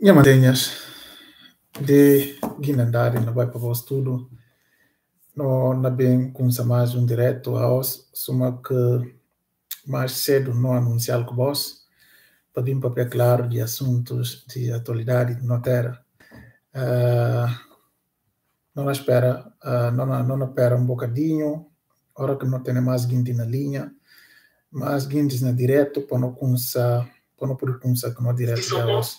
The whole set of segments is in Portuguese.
Minha mantenhas de guinandari na vai para o estudo no na bem com mais direto aos suma que mais cedo não anunciar com vós para vir papel claro de assuntos de atualidade na terra. Não espera não espera um bocadinho hora que não tem mais guinti na linha mais guintis na direto para não começar para não poder começar com o direto de vós.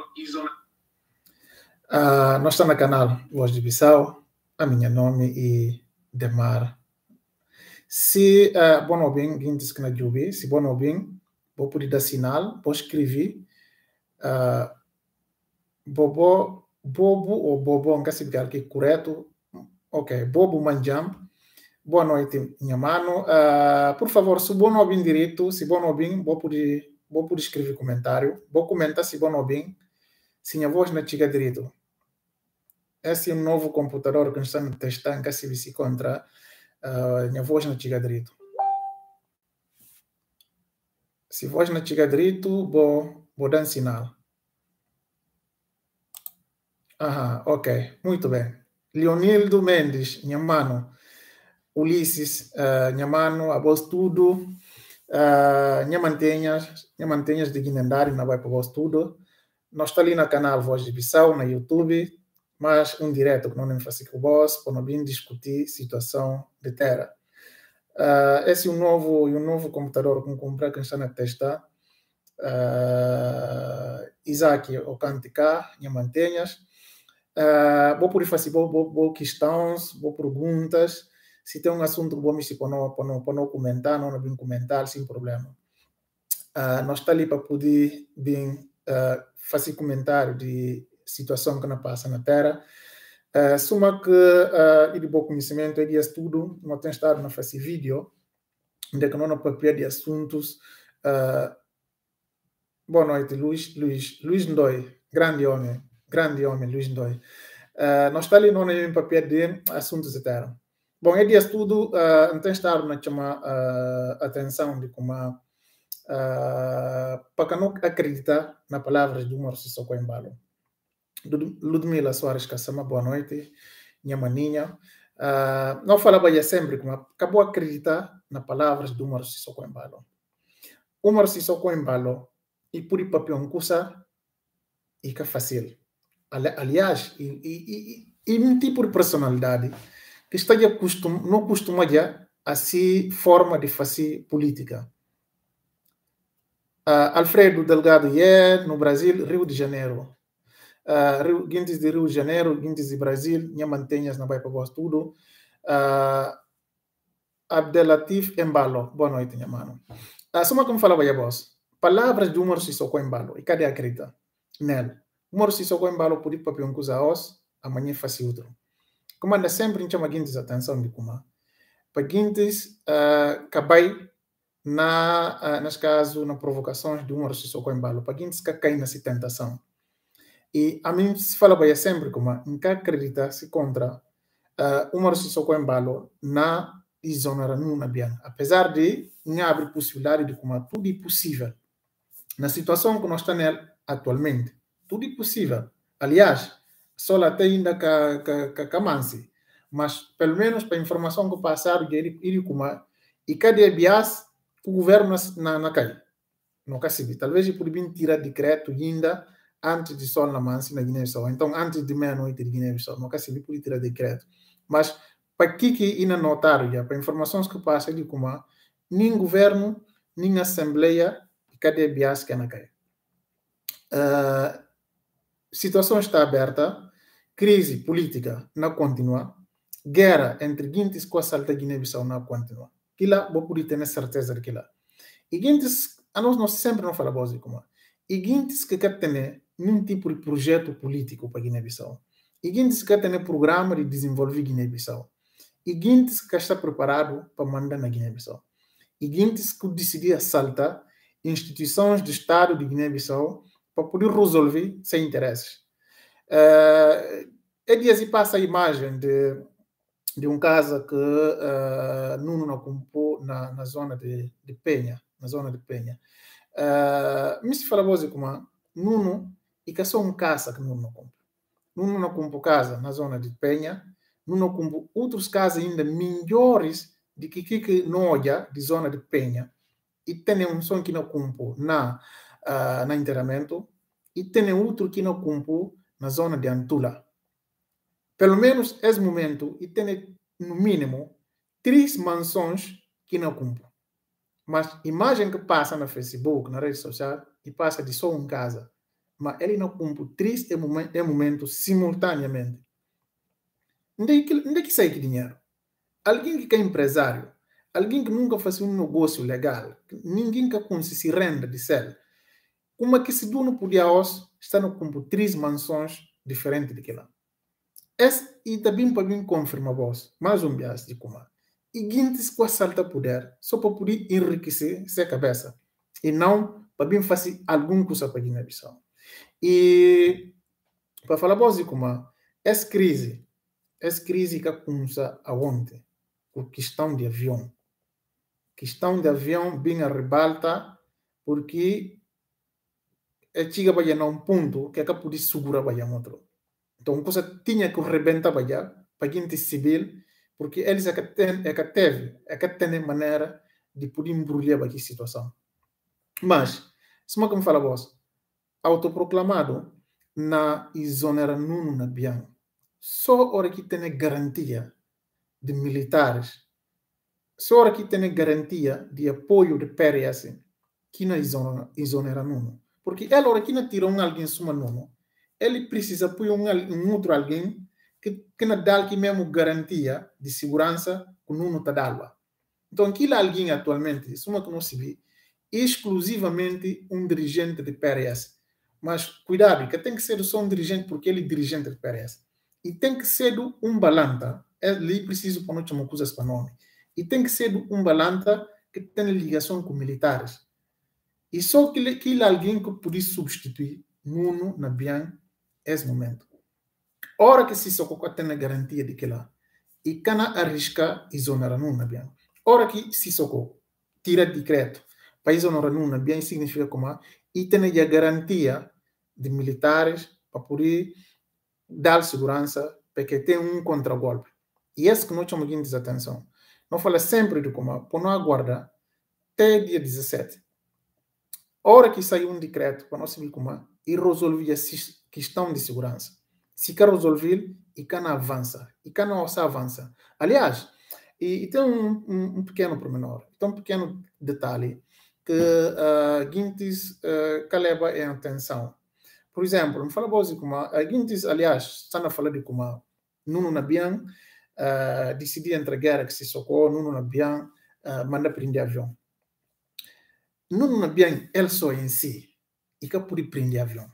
Nós estamos no canal Voz de Bissau, a minha nome é Demar. Se bom ou bem, guintes que na Jubi, se bom ou bem, vou poder dar sinal, vou escrever bobo ou bobo, não sei se é correto, ok, bobo manjam, boa noite, minha mano, por favor, se bom ou bem direito, se bom ou bem, vou poder escrever comentário, vou comentar se bom ou bem, se minha voz não chega direito. Esse é um novo computador que estamos testando, que se encontra minha voz não chega direito. Se a voz não chega direito, vou dar um sinal. Ok, muito bem. Leonildo Mendes, minha mano. Ulisses, minha mano, a voz tudo. Minha mantenhas de Guinandari, não vai para voz tudo. Nós estamos ali no canal Voz de Bissau, na YouTube, mas um direto que não nem faço com vós, para não vir discutir situação de terra. Esse é um novo computador que comprei que está na testa. Isaac Ocantica, minha mantenhas. Vou por fazer vou questões, vou perguntas. Se tem um assunto que vou me para não comentar, não vim comentar, sem problema. Nós estamos ali para poder vir fazer comentário de situação que não passa na terra. Suma que e de bom conhecimento é de estudo, não tem estado a fazer vídeo, onde que não papel de assuntos. Boa noite, Luiz Ndoi, grande homem, Luiz Ndoi. Nós estamos ali no papel de assuntos de terra. Bom, é de estudo, não tem estado a chamar atenção de como para que não acreditar na palavra de Umar Sissoko Embalo. Ludmila Soares Kassama, boa noite, minha maninha. Não falava já sempre como acabou a acreditar na palavras de Umar Sissoko Embalo. Umar Sissoko Embalo e por ir para um curso e que é fácil. Aliás, e um tipo de personalidade que está não costuma já assim forma de fazer política. Alfredo Delgado no Brasil, Rio de Janeiro. Guintes de Rio de Janeiro, Guintes de Brasil, minha mantenhas na vai para vós tudo. Abdelatif Embalo, boa noite, minha mano. Só como falava aí, vós, palavras de Umar Sissoko Embalo, e cadê a acredita? Nel, Umar Sissoko Embalo por ir para um coisa aos, amanhã faz outro. Como anda sempre, chama Guintes atenção de como. Para Guintes, cabai nas casos, na provocações de Umar Sissoko Embalo, para Guintes que cai na tentação. E a mim se fala bem sempre como nunca acredita se contra Umar Sissoko Embalo na exonera numa bem, apesar de não abrir possibilidade de como tudo é possível na situação que nós estamos atualmente, tudo é possível. Aliás, só até ainda que manse, mas pelo menos para a informação que passaram ele como e cadê bias o governo na cai, não cabe. Talvez ele poderia tirar decreto ainda antes de sol na mansi na Guiné-Bissau. Então, antes de meia-noite de Guiné-Bissau, não cabe por tirar decreto. Mas, para que ainda notaram já, para informações que passam de como, nem governo, nem assembleia, cadê bias que na cai. Situação está aberta, crise política não continua, guerra entre Guintes com a Salta Guiné-Bissau não continua. Aquilo, vou poder ter certeza daquilo. E Guintes, a nós sempre não falamos assim como. E Guintes que quer ter nenhum tipo de projeto político para Guiné-Bissau. E Guintes quer ter programa de desenvolver Guiné-Bissau. E Guintes que está preparado para mandar na Guiné-Bissau. E Guintes que decidiu assaltar instituições do Estado de Guiné-Bissau para poder resolver seus interesses. É dia se passa a imagem de um caso que Nuno ocupou na zona de Penha. Na zona de Penha. Me se fala você como Nuno e que só casa que não compra. Não compra casa na zona de Penha, não compra outras casas ainda melhores do que não olha de zona de Penha. E tem um som que não compra na enterramento, e tem outro que não compra na zona de Antula. Pelo menos esse momento, e tem no mínimo 3 mansões que não compram. Mas imagem que passa no Facebook, na rede social, e passa de só uma casa. Mas ele não cumpre 3 em momento simultaneamente. Onde é que sai que dinheiro? Alguém que é empresário, alguém que nunca fez um negócio legal, ninguém que consegue renda de céu, como é que se dono podia hoje está no cumprir 3 mansões diferentes daquela? E também para mim confirma vos, mais um bias de como. E guintes com a salta poder, só para poder enriquecer sua cabeça. E não para mim fazer alguma coisa para Guiné-Bissau. E para falar vos de como, essa crise que começa a ontem, por questão de avião. Questão de avião bem a ribalta, porque chega a um ponto que é capaz de segurar a outro. Então, coisa tinha que rebentar para gente civil, porque eles é que teve maneira de poder embrulhar a situação. Mas, se como fala vos, autoproclamado na exonera nuno na bian, só hora que tem garantia de militares, só hora que tem garantia de apoio de PRS, que na exonera nuno. Porque ela hora que não tira alguém suma nuno, ele precisa apoiar um outro alguém que não dá que mesmo garantia de segurança que não está dando. Então, aquilo alguém atualmente, isso que não se vê, exclusivamente um dirigente de PRS. Mas cuidado, que tem que ser só um dirigente porque ele é dirigente de PRS. E tem que ser um balanta, ele precisa para não chamar coisas para nome. E tem que ser um balanta que tem ligação com militares. E só que alguém que pode substituir Nuno na Bian esse momento. Ora que se socorro tem a garantia de que lá e cana arrisca exonerar Nuno na Bian. Ora que se socorro tira decreto para exonerar Nuno na Bian significa como e tem a garantia de militares para poder dar segurança porque tem um contragolpe. E esse que nós chamamos de atenção. Não fala sempre de como, por não aguardar até dia 17. Ora que saiu um decreto para nós saber como e resolver a questão de segurança. Se quer resolver, e can avança. E can não avança. Aliás, e tem um pequeno pormenor, tem um pequeno detalhe que Guintes leva em atenção. Por exemplo, me fala você como Guintes, aliás, está a falar de como Nuno Nabian decidiu entre a guerra que se socorre, Nuno Nabian manda prender avião. Nuno Nabian, ele só em si, e que pode prender avião.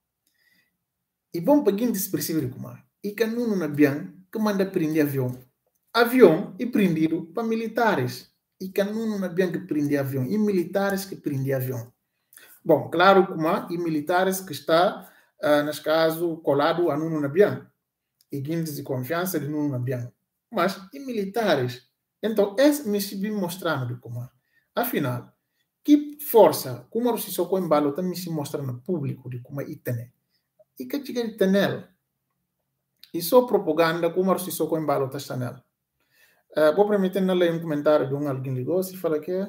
E bom para Guintes perceber como e que Nuno Nabian que manda prender avião. Avião e prendido para militares. E que Nuno Nabian que prende avião. E militares que prende avião. Bom, claro como e militares que está, nesse caso, colado a Nuno Nabian. E Guintes de confiança de Nuno Nabian. Mas, e militares? Então, esse me se mostrando de como. Afinal, que força, como se socou em balo, também se mostra no público de como é tem. E que chega de tenel. E só propaganda, como se socou em balo, está nela. Vou permitir ler um comentário de alguém ligou, se fala que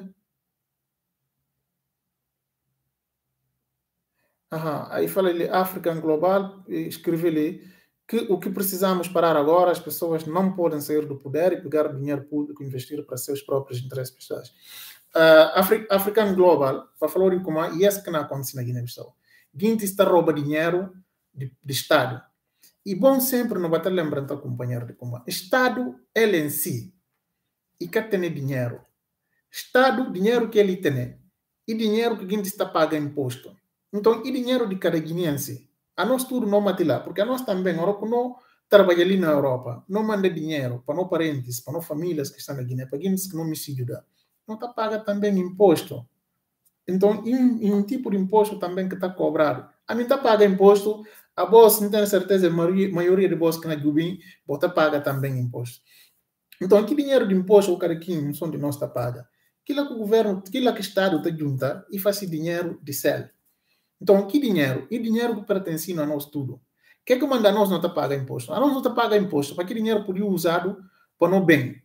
aí fala ele, African Global, escreve-lhe que o que precisamos parar agora, as pessoas não podem sair do poder e pegar dinheiro público e investir para seus próprios interesses pessoais. African Global, para falar de como é isso que não acontece na Guiné-Bissau. Guintes está roubando dinheiro de Estado. E bom sempre não vai estar lembrando a companheiro de como Estado, ele em si, e que tem dinheiro. Estado, dinheiro que ele tem, e dinheiro que Guintes está pagando imposto. Então, e dinheiro de cada guineense? A nós tudo não mate lá, porque a nós também, agora que não trabalha ali na Europa, não manda dinheiro para não parentes, para não famílias que estão na Guiné, para Guiné que não me se ajudar. Não está paga também imposto. Então, e um tipo de imposto também que está cobrado. A mim está paga imposto, a bolsa não tem certeza, a maioria de bolsa que na Jubim, bota paga também imposto. Então, que dinheiro de imposto o cara aqui não são de nós está paga? Aquilo que o governo, aquilo que o Estado está junta e faz dinheiro de céu. Então, que dinheiro? E dinheiro que pertence a nós tudo. O que é que manda nós não te paga imposto? A nós não te paga imposto, para que dinheiro podia usado para o bem,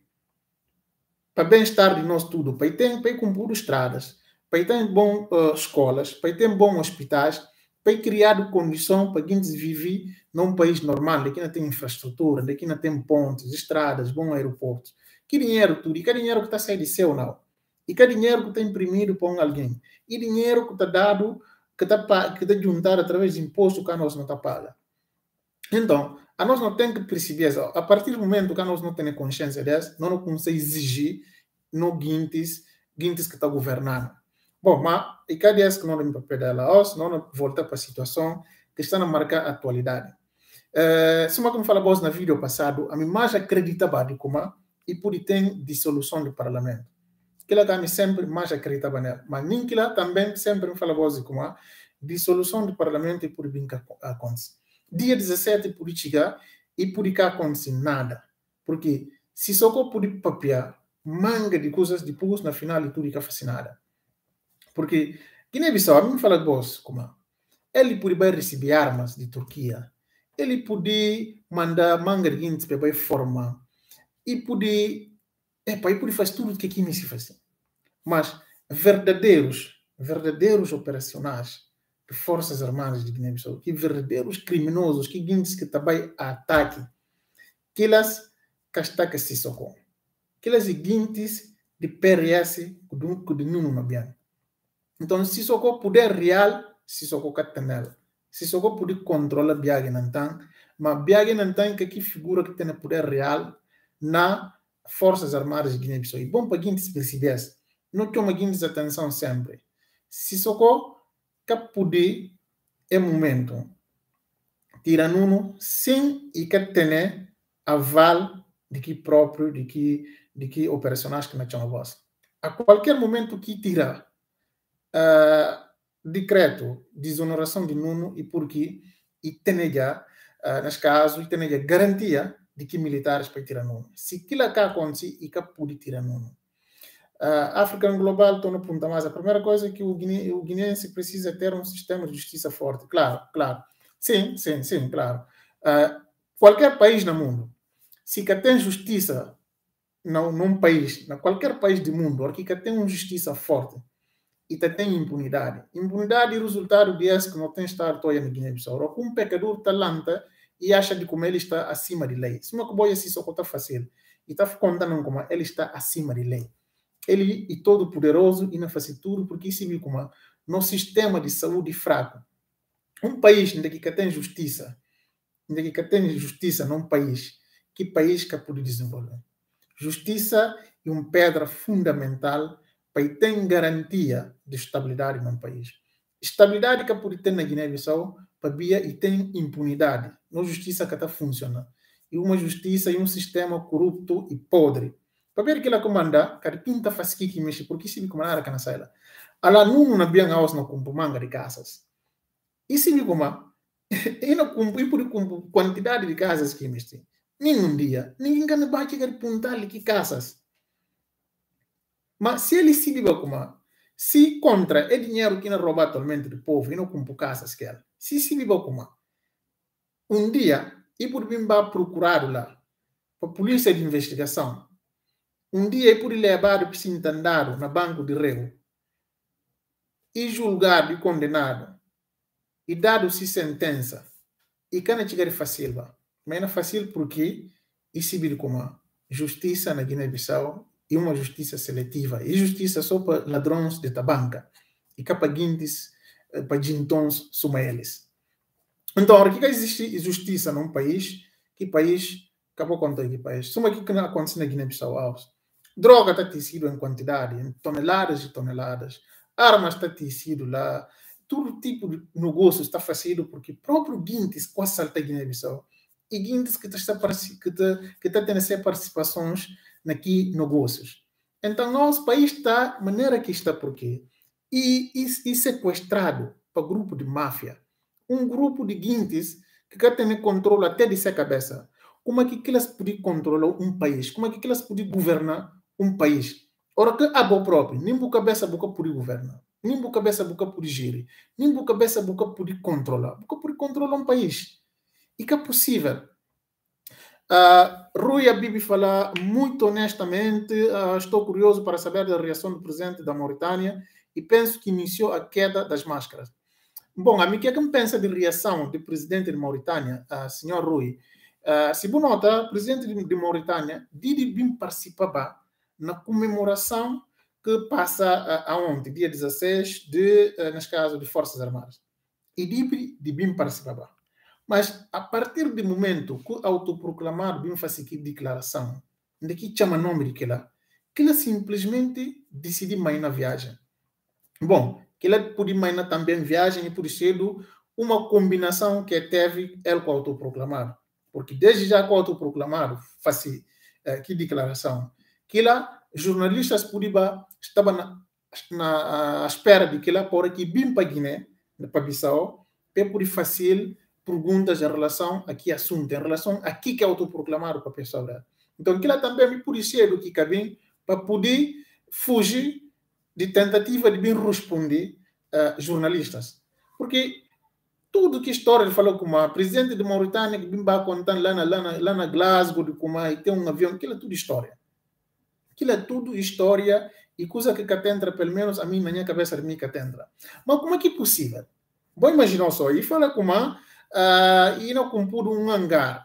para bem-estar de nós tudo, para ter cumprir estradas, para ter bom escolas, para ter bons hospitais, para criar condição para quem vive num país normal, daqui não tem infraestrutura, daqui não tem pontes, estradas, bons aeroportos. Que dinheiro tudo? E que dinheiro que está saindo de céu, não? E que dinheiro que está imprimido para alguém? E dinheiro que está dado, que está juntado através de imposto que a nós não está paga. Então, a nós não tem que perceber isso. A partir do momento que a nós não temos consciência disso, nós não conseguimos exigir no guintes que está governando. Bom, mas e cada vez que nós não pedalamos, nós voltamos para a situação que está na marca atualidade. Se uma como falamos na vídeo passado, a mim mais acreditava de como e por ter dissolução do parlamento. Que ela também sempre mais acreditava nela. Mas nem que ela também sempre falava de como dissolução do parlamento e por bem que acontece. Dia 17 por chegar e por cá acontecer nada. Porque se só por papiar manga de coisas depois na final e tudo que faz nada. Porque Guiné-Bissau, a mim fala de como ele podia receber armas de Turquia, ele podia mandar manga de gente para formar e podia fazer tudo o que aqui me se faz. Mas verdadeiros operacionais de Forças Armadas de Guiné-Bissau, que verdadeiros criminosos, que gente que também ataque, que elas castaca se socorro, que elas seguintes de PRS que de nuno na bian. Então, se socorro poder real, se socorro catanel, se socorro poder controlar biague nantan, mas biague nantan que aqui figura que tem poder real na Forças Armadas de Guiné-Bissau. E bom para gente perceber, não toma gente atenção sempre. Se socorro que poder é momento tirar nuno sem e que tenha aval de que próprio, de que operacionais que não voz. A qualquer momento que tirar decreto de exoneração de nuno e porque e tenha já, nesse caso, e tenha já garantia de que militares para tirar nuno. Se aquilo que acontece e que pode tirar nuno. África Global, estou no ponto mais. A primeira coisa é que o guineense precisa ter um sistema de justiça forte. Claro. Sim, claro. Qualquer país no mundo, se que tem justiça num país, em qualquer país do mundo, aqui que tem uma justiça forte e tem impunidade. Impunidade é o resultado disso que não tem estado toda na Guiné-Bissau. Um pecador talanta e acha de como ele está acima de lei. Se uma coisa assim só está fácil e está contando como ele está acima de lei. Ele é todo poderoso e não faz tudo porque se viu como no sistema de saúde fraco. Um país onde que tem justiça, num país, que país que pode desenvolver? Justiça é uma pedra fundamental para ter garantia de estabilidade num país. Estabilidade que pode ter na Guiné-Bissau para via e tem impunidade. Não justiça que está funcionando. E uma justiça e um sistema corrupto e podre. Para ver que ela comanda, cada pinta faz que mexe, porque se como nada que na saída. Ela não na bem aos no cumprimento manga de casas. E se me como e não cumprir por quantidade de casas que mexe. Nenhum dia, ninguém can bate que puntal que casas. Mas se ele se vive como se contra é dinheiro que não rouba atualmente do povo e não cumpre casas que ela. Se vive como dia e por vir procurar lá para a polícia de investigação. Dia e por levar para ser intendado na banco de réu e julgado e condenado e dado-se sentença e que não chegar fácil, mas não é fácil porque isso vira como justiça na Guiné-Bissau e uma justiça seletiva e justiça só para ladrões de tabanca e capaguintes para gintons suma eles. Então, aqui que existe justiça num país, que país acabou contar que país. Suma que não acontece na Guiné-Bissau. Droga está tecido em quantidade, em toneladas e toneladas. Armas está tecido lá. Todo tipo de negócio está fazendo porque próprio Guintes quase salta Guiné-Bissau. E Guintes que está tendo essas participações naqueles negócios. Então, nosso país está da maneira que está porque e sequestrado para grupo de máfia. Um grupo de Guintes que quer ter controle até de sua cabeça. Como é que elas podem controlar um país? Como é que elas podem governar um país? Ora que a boa própria, nem por cabeça boca poder governar. nem boa cabeça boca por gerir, nem boa cabeça boca por controlar um país. E que é possível. Rui Habib fala muito honestamente, estou curioso para saber da reação do presidente da Mauritânia e penso que iniciou a queda das máscaras. Bom, a mim, o que é que me pensa de reação do presidente de Mauritânia, senhor Rui? Se você nota, o presidente de Mauritânia deve vir participar na comemoração que passa ontem, dia 16, neste caso, de Forças Armadas. E deve vir participar. Mas, a partir do momento que o autoproclamado vem fazer aqui declaração, daqui chama nome de que ela simplesmente decide mais na viagem. Bom, que ela pode mais também viagem e por isso uma combinação que teve ele com o autoproclamado. Porque desde já com o autoproclamado faz que declaração, que lá jornalistas estavam na espera de que ela por aqui bem para Guiné, para Bissau, para poder fazer perguntas em relação a que assunto, em relação a que é autoproclamado para a pessoa. Então, aquilo também por isso que cabem para poder fugir de tentativa de bem responder jornalistas. Porque tudo que história ele falou com a presidente de Mauritânia que bem vai contando lá na Glasgow, de como e tem um avião, aquilo é tudo história. Aquilo é tudo história e coisa que entra, pelo menos a mim, na minha cabeça, de mim que entra. Mas como é que é possível? Vou imaginar só, e fala com uma e não compor um hangar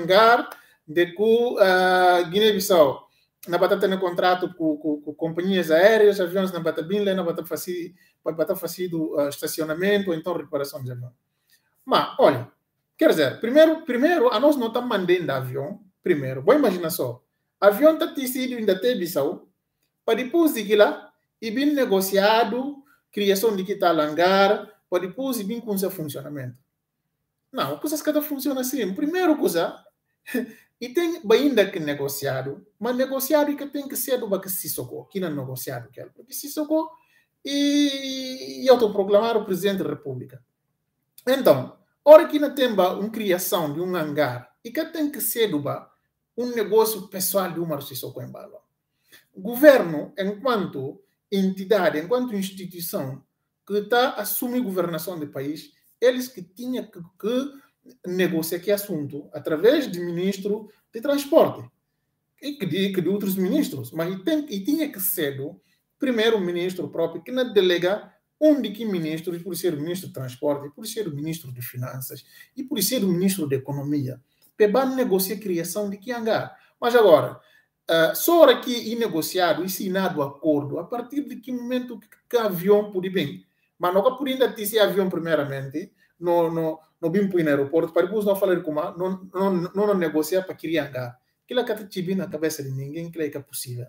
de que Guiné-Bissau na batata no contrato com companhias aéreas, aviões na batata bem lá, na batata fazer estacionamento ou então reparação de avião. Mas, olha, quer dizer, primeiro a nós não estamos mandando avião, primeiro, vou imaginar só, avião está decidido ainda ter Bissau, para depois de lá, e bem negociado, criação de que tal hangar, para depois e bem com seu funcionamento. Não, coisas que funciona assim. Primeiro coisa, e tem ainda que negociado, mas negociado que tem que ser do que se socorro, que não é negociado, porque se socorro e autoproclamar o presidente da República. Então, hora que não tem uma criação de um hangar, e que tem que ser um negócio pessoal de uma Sissoko Embalo. O governo, enquanto entidade, enquanto instituição que está assumindo a governação do país, eles que tinham que negociar que assunto através de ministro de transporte e que de outros ministros, mas tinha que ser o primeiro ministro próprio que não delega de que ministros, por ser o ministro de transporte, por ser o ministro de finanças e por ser o ministro de economia, para negociar a criação de que hangar. Mas agora, só aqui negociado e assinado acordo, a partir de que momento que avião pode bem. Mas não por ainda ter esse avião primeiramente, no bem para o aeroporto, para depois não falar como não negociar para criar hangar. Aquilo que está na cabeça de ninguém, que é possível.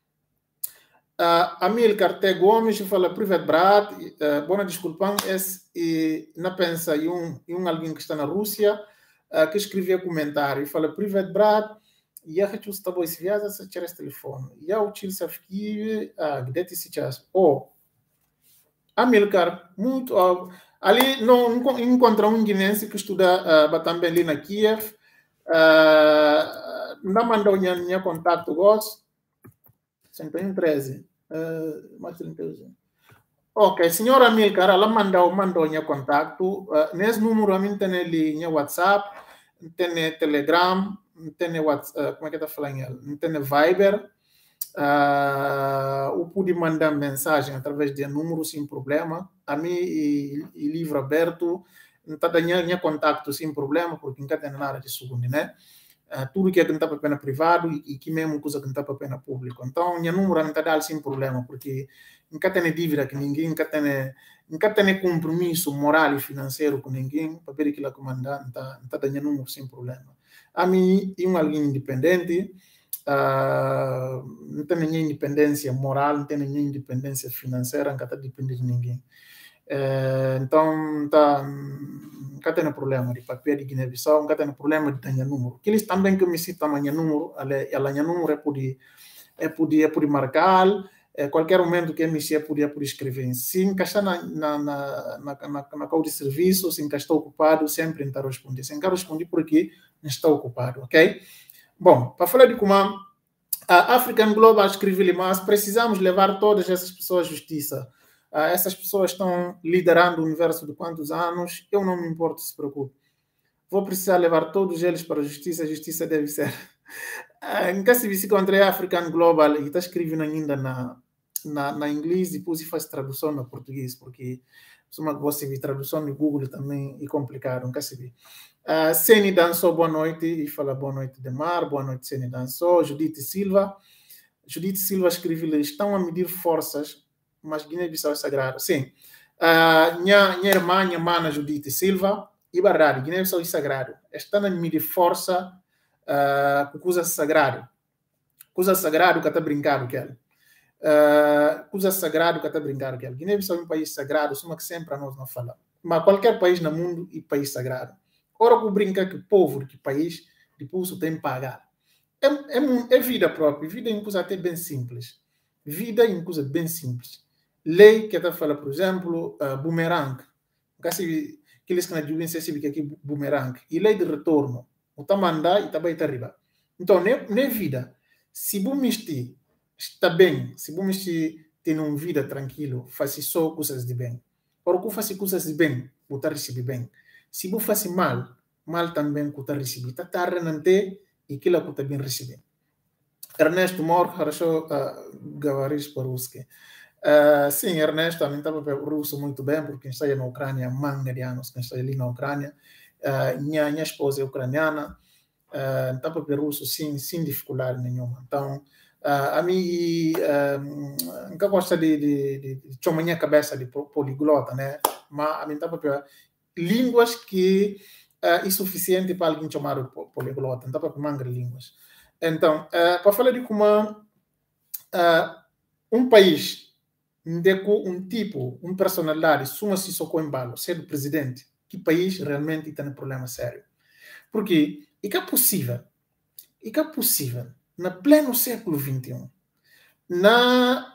Amilcar T. Gomes fala, Privet Brat, boa desculpa, não pensa em alguém que está na Rússia, que escreveu comentário, fala, Privet Brat, я хочу с тобой связаться через телефон. Я учился в Киеве, где ты сейчас? Amilcar, muito. Ali não encontra um guinense que estuda também ali na Kiev. Não mandou minha contato, gosto. 113. Mais 31. Ok, senhora Amilcar, ela mandou minha contato. Nesse número, a mim tem ali WhatsApp, tem Telegram, tem WhatsApp, como é que está falando? Tem Viber. Eu pude mandar mensagem através de número sem problema. A mim, e livro aberto, não está dando contato sem problema, porque não tem nada de segundo, né? Tudo que não está para pena privado e que mesmo coisa que não está para pena público. Então, minha número não está dando sem problema, porque não tem dívida com ninguém, não tem compromisso moral e financeiro com ninguém, para ver aquilo que mandar, não está dando número sem problema. A mim, alguém independente, não tem nenhuma independência moral, não tem nenhuma independência financeira, não está dependendo de ninguém. Então, não tem problema de papel de Guiné-Bissau, não tem problema de ter número. Aqueles também que me citam meu número, ela número é poder marcar, qualquer momento que me se podia escrever. Se encaixar na causa de serviço, se está ocupado, sempre está responder. Se encaixar responder porque não está ocupado, ok? Bom, para falar de como a African Global escreve-lhe, mas precisamos levar todas essas pessoas à justiça. essas pessoas estão liderando o universo de quantos anos, eu não me importo, se preocupe. Vou precisar levar todos eles para a justiça deve ser. Nunca se viu contra a African Global e está escrevendo ainda na inglês e depois faz tradução na português, porque uma você vê tradução no Google também é complicado, nunca se vê. Seni Dançou, boa noite, e fala boa noite, Demar, boa noite, Seni Dançou. Judite Silva escreve: estão a medir forças, mas Guiné-Bissau é sagrado. Sim. Minha irmã, minha mana Judite Silva, e verdade, Guiné-Bissau é sagrado. Estão a medir força com coisa sagrada. Coisa sagrada que está brincando, Kelly. Coisa sagrada que está brincando, Kelly. Guiné-Bissau é um país sagrado, só que sempre a nós não falamos. Mas qualquer país no mundo é país sagrado. Ora que brinca que o povo, que país, depois tem que pagar. É vida própria. Vida é uma coisa até bem simples. Vida é uma coisa bem simples. Lei que está falando, por exemplo, boomerang. Que eles que na juventude se que aqui boomerang. E lei de retorno. O tá mandar e tá bem arriba. Então, nem vida. Se você está bem, se você tem uma vida tranquila, faz só coisas de bem. Ora, que faz coisas de bem, você recebe bem. Se você faz mal também você recebe. Está tarde e aquilo que você bem recebe. Ernesto Mor, хорошо говоришь по-русски. Sim, Ernesto, também estava russo muito bem, porque está na Ucrânia, manga de anos que está ali na Ucrânia. Minha esposa é ucraniana, estava para russo sem dificuldade nenhuma. Então, a mim nunca gosta de chamar minha cabeça de poliglota, né? Mas a mim estava para línguas que é suficiente para alguém chamar poliglota, não estava para manga de línguas. Então, para falar de como um país um tipo, uma personalidade, suma-se só com embalo, ser o presidente, que país realmente tem um problema sério. Porque é que é possível, no pleno século XXI, na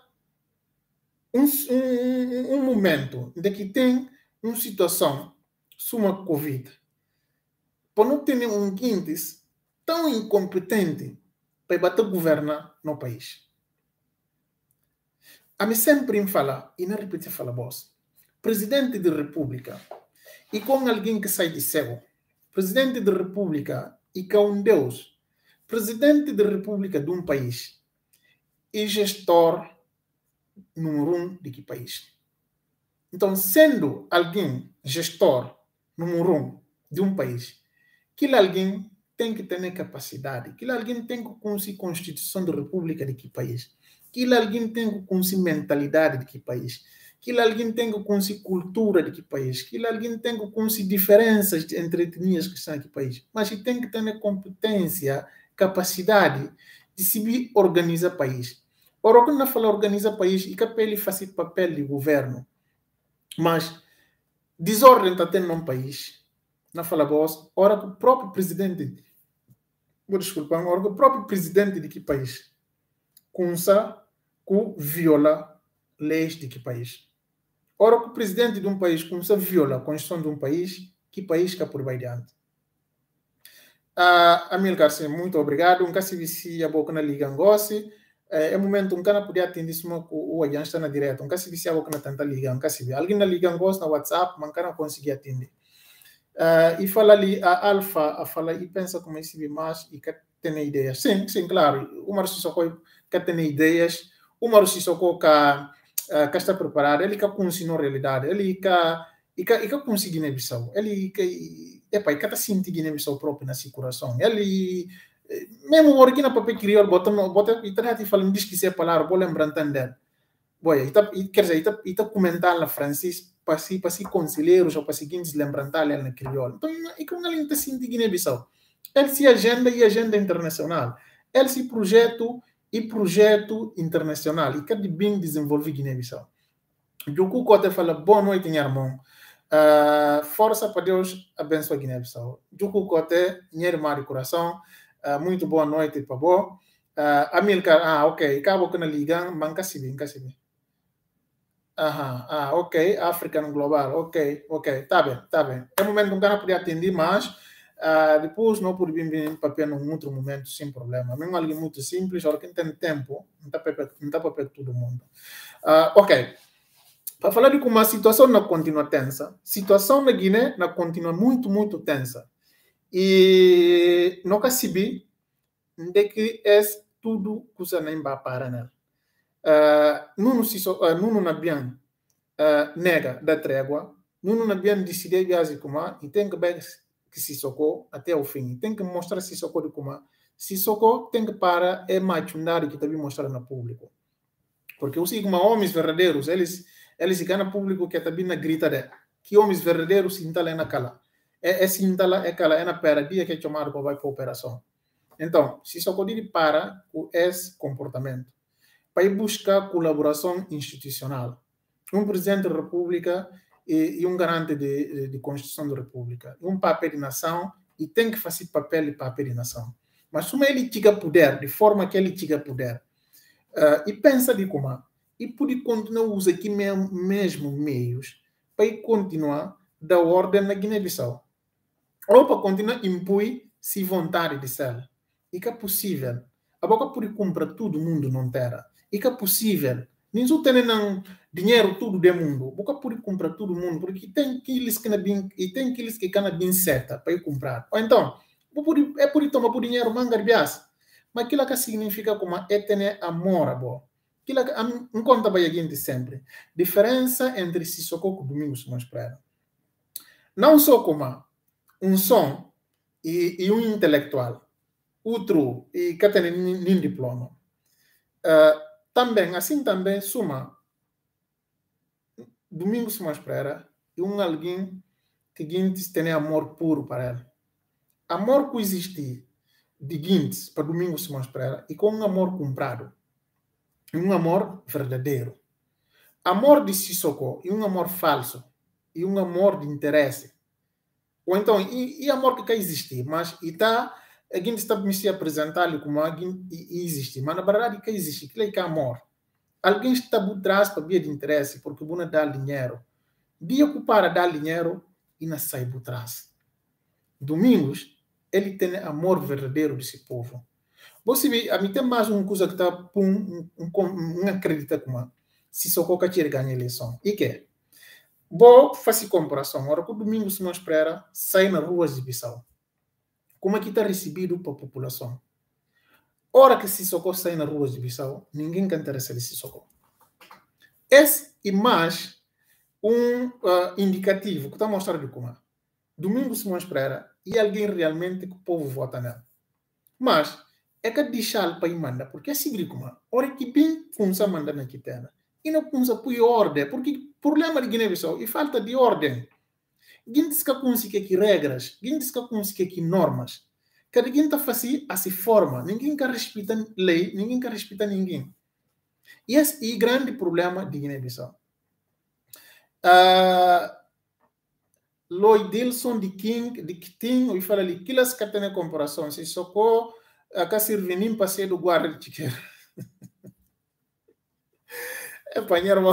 um momento em que tem uma situação, suma Covid, por não ter um índice tão incompetente para bater governar no país. A mim sempre me fala, e não repetir fala voz, presidente da República, e com alguém que sai de céu, presidente da República e com um Deus, presidente da República de um país e gestor número 1 de que país. Então, sendo alguém gestor número 1 de um país, que alguém tem que ter capacidade, que alguém tem que conhecer a Constituição da República de que país, que alguém tem que conhecer mentalidade de que país, que alguém tem que conhecer cultura de que país, que alguém tem que conhecer diferenças entre etnias que estão aqui país, mas que tem que ter competência, capacidade de se organizar o país. Ora, quando eu falo organizar o país, e que ele faz papel de governo, mas desordem está tendo num país, não fala voz, ora que o próprio presidente, ora que o próprio presidente de que país começa a violar leis de que país. Ora que o presidente de um país começa a violar a Constituição de um país, que país que por vai diante. Amilcar, muito obrigado. Um caso se a boca na liga ngosse. É momento um cara podia atender isso o agente está na direta. Um caso se a boca na tanta liga, um caso alguém na liga ngosse na WhatsApp, mas cara conseguir atender. E fala ali a Alfa, a fala e pensa como esse mais e que tem ideias. Sim, claro. O Marcio Sissoko que tem ideias. O Marcio Sissoko que está preparado, ele que conseguiu na realidade, ele que conseguiu Guiné-Bissau, ele que está sentindo Guiné-Bissau próprio na seu coração, ele mesmo o origina papel crioulo, bota e trata de falar, me diz que se é palavra, vou lembrar entender. Boy, quer dizer, está comentando na francês para si conselheiros ou para seguintes lembrantar ali na crioulo. Então, e com ele está sentindo Guiné-Bissau, ele se agenda e agenda internacional, ele se projeto internacional e que de bem desenvolver Guiné-Bissau. Juku Kote fala, boa noite, minha irmã. Força para Deus abençoe Guiné-Bissau. Juku Kote, minha irmã de coração, muito boa noite para você. Amilcar, ok, acabo que na liga, manca se bem. Ok, African Global, ok, tá bem. É um momento que um cara podia atender, mas depois não por vir papel num outro momento sem problema. Mesmo algo muito simples, hora que tem tempo, não está para todo mundo. Ok. Para falar de como a situação não continua tensa, a situação na Guiné não continua muito, muito tensa. E nunca se viu de que é tudo que nem vai parar, né? Nuno na bien nega da trégua, Nuno na bien decide viajar como e tem que ver que Sissoko até o fim, tem que mostrar Sissoko de como Sissoko tem que parar é machundar que também mostrar no público, porque os homens verdadeiros eles ganham público que também na grita de que homens verdadeiros se instalam na cala se instala é cala é na pera dia que é chamado para vai para operação. Então Sissoko de para com esse comportamento para buscar colaboração institucional. Presidente da República e garante de Constituição da República. Papel de nação e tem que fazer papel de nação. Mas como ele tinha poder, de forma que ele tinha poder, e pensa de como, e pode continuar a usar aqui mesmo meios para continuar da ordem na Guiné-Bissau. Ou para continuar a impor se vontade de ser. E que é possível. A boca pode comprar todo mundo não terá. E que é possível. Ninguém tem dinheiro todo do mundo. A boca pode comprar todo mundo. Porque tem aqueles que não bem certa para ir comprar. Ou então, é por tomar por dinheiro manga de bias. Mas aquilo que significa como é ter amor. Aquilo que conta para a sempre. Diferença entre Sissoko e Domingos Simões Pereira. Não só como som e intelectual. Outro, e que tem nem diploma. Também, assim também, suma Domingos Simões Pereira e alguém que tem amor puro para ele. Amor que existe de Guintes para Domingos Simões Pereira e com amor comprado. Amor verdadeiro. Amor de Sissoko e amor falso. E amor de interesse. Ou então, e amor que existe, mas está a gente está me se apresentar como alguém existe, mas na verdade que existe, que é amor. Alguém está por trás para via de interesse, porque não dá dinheiro. Dia que para dar dinheiro e não sai por trás. Domingos, ele tem amor verdadeiro desse povo. Você vê, a mim tem mais uma coisa que está não acredita como se só qualquer tira ganha eleição. E que? Vou fazer comparação. Agora que o Domingos Simões Pereira sai nas ruas de Bissau. Como é que está recebido para a população? Ora que Sissoko sai nas ruas de Bissau, ninguém quer interessa de Sissoko. Esse é mais indicativo que está mostrando como Domingos Simões Pereira e alguém realmente que o povo vota nele. Mas é que deixar para ir mandar, porque é assim como ora que bem funça manda na quitena e não funça por ordem, porque o problema de Guiné-Bissau é falta de ordem. Ninguém diz que consegue aqui regras, ninguém diz que consegue aqui normas. Cada quem está fazendo a se forma, ninguém quer respeitar lei, ninguém quer respeitar ninguém. E esse é o grande problema de Guiné-Bissau. Lloyd Dilson de King, de Kiting, e fala ali, que elas que tem comparação, se socou, a servir nem passeio do guarda de chiqueiro. É panheiro,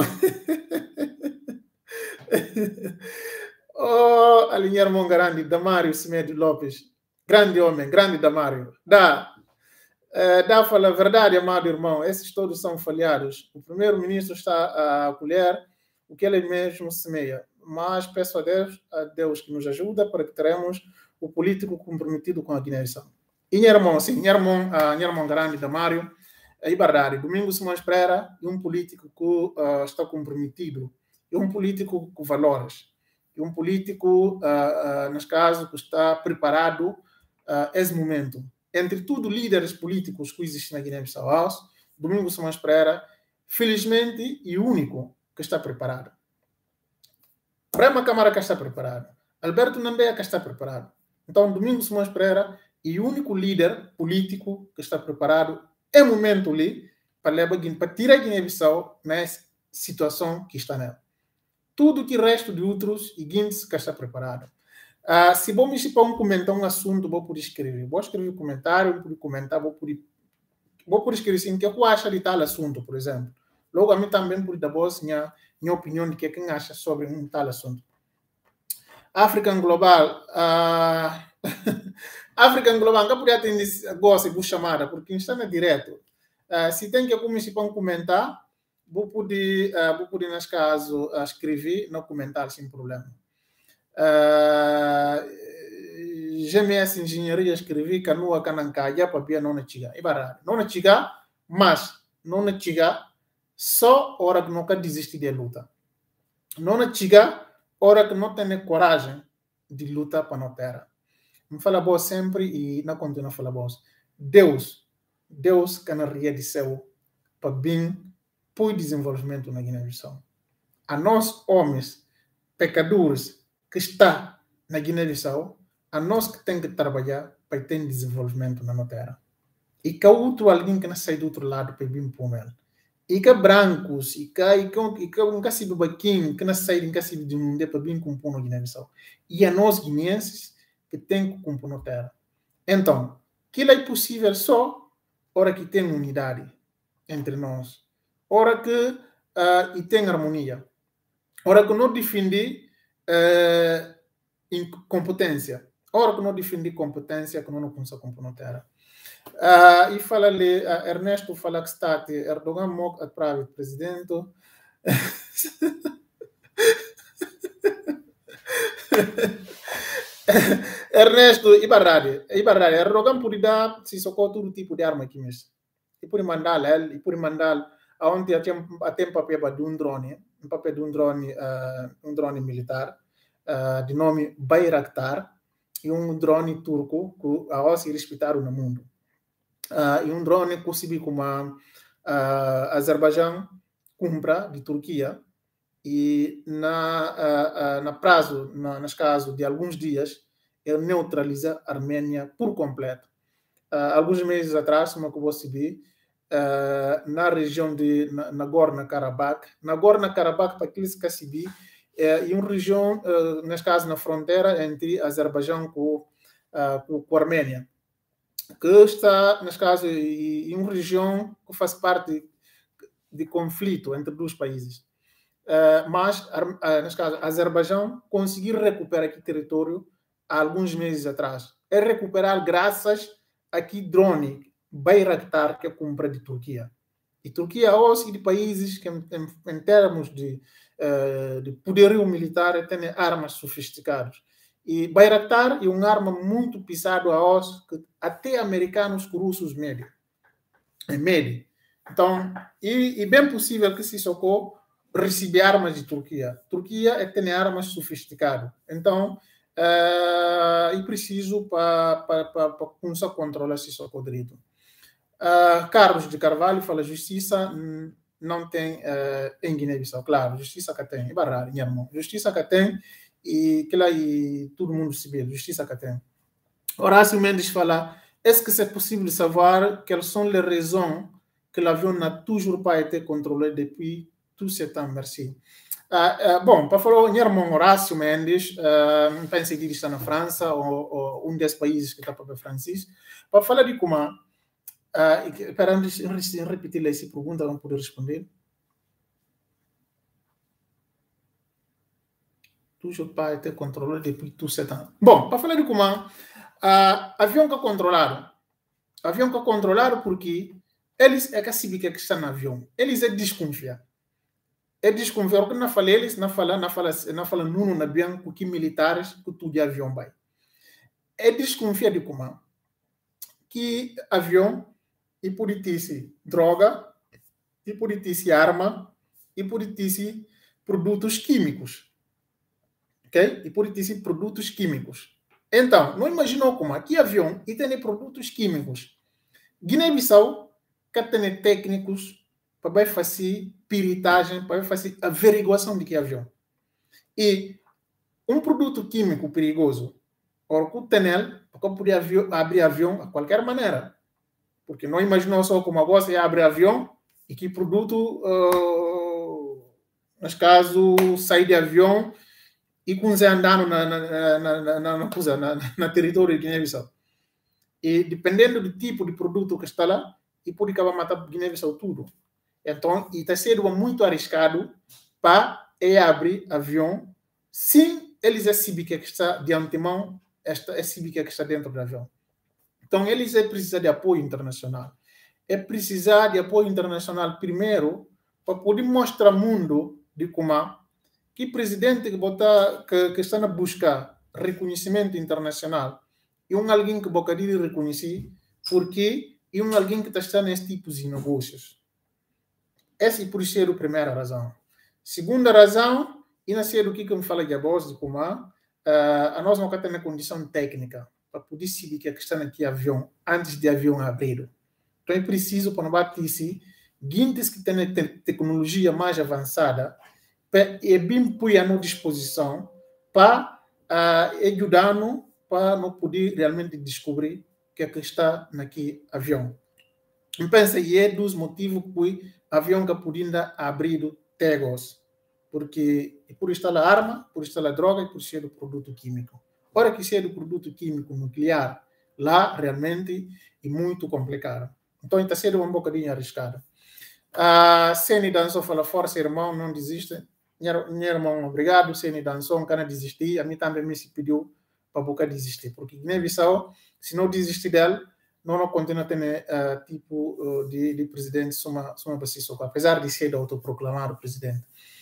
oh, alinhar grande, Damário Semedo Lopes. Grande homem, grande Damário. Dá fala a verdade, amado irmão. Esses todos são falhados. O primeiro-ministro está a colher o que ele mesmo semeia. Mas peço a Deus que nos ajuda para que teremos o político comprometido com a Guiné-Bissau. E minha irmã, sim, minha irmã grande Damário, é verdade. Domingos Simões Pereira é político que está comprometido. É político com valores. É político, nesse caso, que está preparado esse momento. Entre tudo, líderes políticos que existem na Guiné-Bissau, Domingos Simões Pereira, felizmente, é o único que está preparado. Brema Câmara que está preparado. Alberto Nambeia que está preparado. Então, Domingos Simões Pereira é o único líder político que está preparado em momento ali para tirar a Guiné-Bissau nessa situação que está nela. Tudo que resto de outros e Guinness que está preparado. Se vou mexer para comentar assunto, vou poder escrever. Vou escrever comentário, vou comentar, vou poder escrever assim, o que eu acho de tal assunto, por exemplo. Logo, a mim também por dar voz minha opinião de que quem acha sobre tal assunto. African Global. African Global, nunca podia ter gosto de chamada, porque está na direto. Se tem que começar para comentar, vou poder nesse caso, escrever no comentário sem problema. GMS Engenharia escrevi Canua Canancaya, papia não na chiga. Ibarra, não na chiga, mas não na chiga, só hora que nunca desiste de luta. Não na chiga, hora que não tem coragem de lutar para não terra. Me fala boa sempre e não continua a falar boa. Deus que na ria de céu para bem para o desenvolvimento na Guiné-Bissau. A nós, homens, pecadores, que está na Guiné-Bissau, a nós que tem que trabalhar para ter desenvolvimento na nossa terra. E que outro alguém que não sai do outro lado para vir para ele. E que brancos, e que um cacibe baquinho, que não sai de um cacibe de mundo para vir com na Guiné-Bissau. E a nós guineenses que tem que compor na terra. Então, aquilo é possível só hora que tem unidade entre nós. Hora que e tem harmonia. Hora que não defende incompetência. Ora que não defende competência, que não consegue compor na terra. E fala ali, Ernesto fala que está Erdogan mok a pravi presidente. Ernesto, Ibarrade, Erdogan pode dar se socorro todo tipo de arma aqui mesmo. E pode mandar ele, e pode mandar aonde tem papel para um drone militar, de nome Bayraktar, e um drone turco que a se respeitaram no mundo. E um drone que como a Azerbaijão compra de Turquia e na prazo, nas casos de alguns dias, ele neutraliza a Armênia por completo. Alguns meses atrás, como eu vou subir, na região de Nagorno-Karabakh, para aqueles que se e uma região, nesse caso, na fronteira entre Azerbaijão com a Armênia, que está, nesse caso, em uma região que faz parte de conflito entre dois países. Mas, nesse caso, Azerbaijão conseguiu recuperar aquele território há alguns meses atrás. É recuperar graças a que drone Bayraktar que é compra de Turquia. E Turquia é um de países que, em termos de poderio militar, tem armas sofisticadas. E Bayraktar é uma arma muito pisada a osso que até americanos e russos medem. Então, é bem possível que se socorro receber armas de Turquia. Turquia tem armas sofisticadas. Então, é preciso para começar a controlar esse socorro direito. Carlos de Carvalho fala justiça não tem em Guiné-Bissau. Claro, justiça que tem. Barrar, irmão. Justiça que tem e que lá e todo mundo se vê. Justiça que tem. Horácio Mendes fala, est-ce que c'est possible de savoir quelles sont les raisons que l'avion n'a toujours pas été contrôlé depuis tout ce temps? Merci. Bom, para falar o irmão Horácio Mendes, penso que ele está na França, ou um dos países que está para francês, para falar de como, para repetir essa pergunta, não poder responder. Toujours pas été contrôlé depuis tout ce temps. Bom, para falar de como, avião que controlaram porque eles é que sabem que está no avião. Eles desconfiam. Porque não fala eles, não fala nuno na avião com que militares que tudo de avião vai. Desconfia de como que avião e pode ter droga, e pode ter arma, e pode ter produtos químicos. Ok? E pode ter produtos químicos. Então, não imaginou como aqui avião e tem produtos químicos. Guiné-Bissau que tem técnicos para fazer piritagem, para fazer averiguação de que avião. E um produto químico perigoso, ou que tem ele, pode abrir avião a qualquer maneira. Porque não imaginou só como agora você abre avião e que produto, nesse caso, sai de avião e com você andando na território de Guiné-Bissau. E dependendo do tipo de produto que está lá, e pode acabar matando Guiné-Bissau tudo. Então, está sendo muito arriscado para abrir avião sem eles saberem que está de antemão, saber que está dentro do avião. Então, eles precisam de apoio internacional. Precisar de apoio internacional primeiro para poder mostrar ao mundo de como que presidente que está na busca reconhecimento internacional e alguém que boca de reconhecer porque é alguém que está nesse tipo de negócios. Essa é por isso a primeira razão. Segunda razão, e não sei do que me fala de voz de como a nós não temos condição técnica para poder decidir que a questão aqui avião antes de avião abrir. Então é preciso para não bater se guintes que têm tecnologia mais avançada é bem põe à disposição para ajudar-nos para não poder realmente descobrir que está naquele avião. Eu penso que é dos motivos que o avião que podia abrir tegos, porque por estar a arma, por estar a droga e por ser do produto químico. Ora que ser do produto químico nuclear, lá realmente é muito complicado. Então está sendo um bocadinho arriscado. A Sene Dançou fala, força irmão, não desiste. Minha irmão, obrigado. Sene Dançou, não quer desistir. A mim também me se pediu para boca desistir, porque Guiné-Bissau, se não desistir dela, não continua tendo tipo de presidente suma apesar de ser autoproclamado presidente.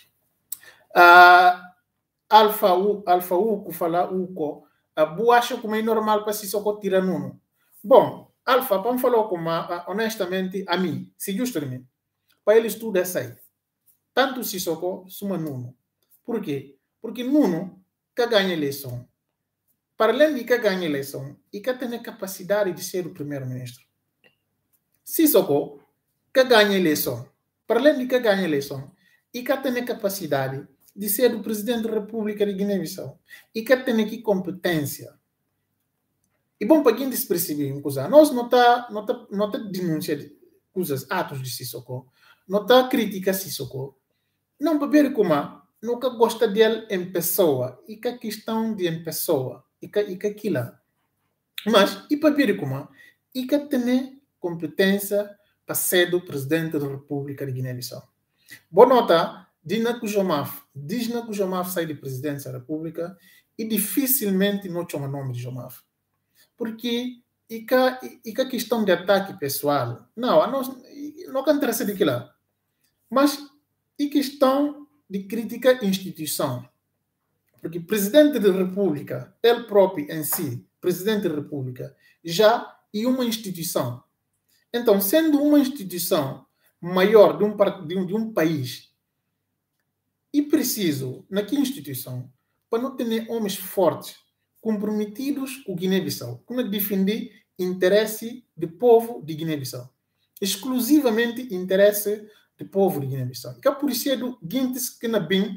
Alfa U, que fala Uco, boa acha como é normal para Sissoko tirar nuno. Bom, Alfa, para falar como honestamente, a mim, se justo a mim, para ele tudo é sair. Tanto Sissoko, suma nuno. Por quê? Porque nuno que ganha eleição. Para além de que ganha eleição, e que tem a capacidade de ser o primeiro-ministro. Sissoko, que ganha eleição. Para além de que ganha eleição, e que tem a capacidade de ser o presidente da República de Guiné-Bissau. E que tem aqui competência. E bom, para quem desperceber uma coisa, nós não está denunciando coisas, atos de Sissoko, não está crítica Sissoko. Não para ver como nunca gosta dele em pessoa, e que a questão de em pessoa, e que aquilo. Mas, e para ver como e que tem competência para ser o presidente da República de Guiné-Bissau. Boa nota, diz que o Jomaf sai de presidência da República e dificilmente não chama o nome de Jomaf. Porque e que a questão de ataque pessoal, não can interessa de lá. Mas e questão de crítica à instituição. Porque presidente da República, ele próprio em si, presidente da República, já é uma instituição. Então, sendo uma instituição maior de um país, e preciso, naquela instituição, para não ter homens fortes, comprometidos com Guiné-Bissau, para defender interesse do povo de Guiné-Bissau. Exclusivamente interesse do povo de Guiné-Bissau. E por isso é do guintes que não bem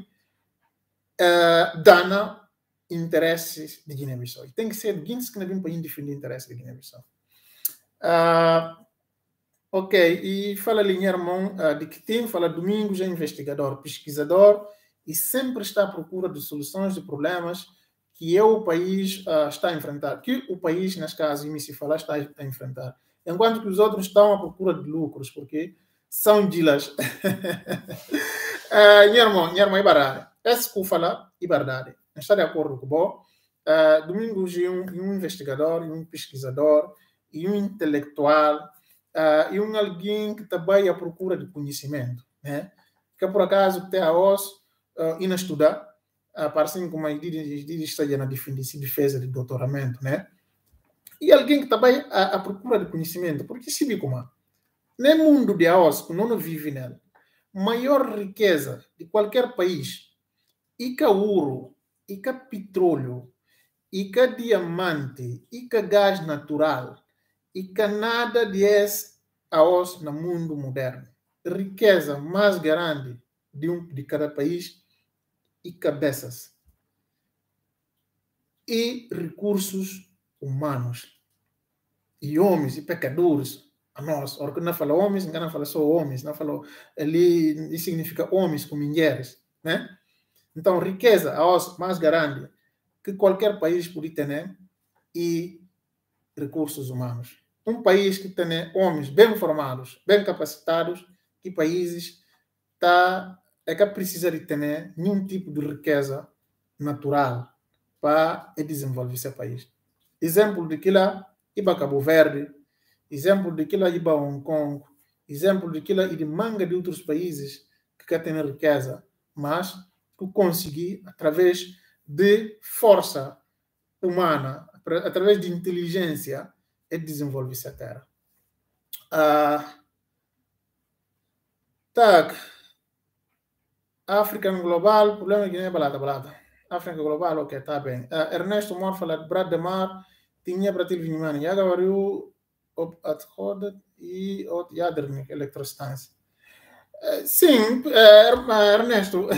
dana interesses de Guiné-Bissau. E tem que ser guintes que não bem para defender interesses de Guiné-Bissau. Ok, e fala ali, irmão, de que tem, fala Domingos, é investigador, pesquisador, e sempre está à procura de soluções de problemas que o país está a enfrentar, que o país, neste caso, me se fala, está a enfrentar. Enquanto que os outros estão à procura de lucros, porque são dealers. Minha irmã, é verdade. Esse que eu falo é verdade. Não está de acordo com o bom. Domingos é um investigador, um pesquisador, e um intelectual, e alguém que também à procura de conhecimento, né? Que por acaso tem a osso e não estudar, parecendo como eu disse na defesa de doutoramento, né? E alguém que também à procura de conhecimento, porque se vê como no mundo de osso, não vive nele, maior riqueza de qualquer país, e que ouro, e que petróleo, e que diamante, e que gás natural, e que nada diz a osso no mundo moderno. Riqueza mais grande de cada país e cabeças. E recursos humanos. E homens e pecadores. A nós. Porque não fala homens, não fala só homens. Não fala ali, significa homens com mulheres. Né? Então, riqueza a osso mais grande que qualquer país pode ter e recursos humanos. Um país que tem homens bem formados, bem capacitados, que países que precisa de ter nenhum tipo de riqueza natural para desenvolver esse país. Exemplo de que lá, iba Cabo Verde, exemplo de que lá, iba Hong Kong, exemplo de que lá, e de manga de outros países, quer ter riqueza, mas que conseguir, através de força humana, através de inteligência, é desenvolver essa terra. Tak, África global, problema é que nem balada. África global, ok, tá bem. Ernesto Mor fala de Brad de Mar, tinha para ter vinho, mano. Já agora eu roda e já dernik eletrostância. Sim, Ernesto,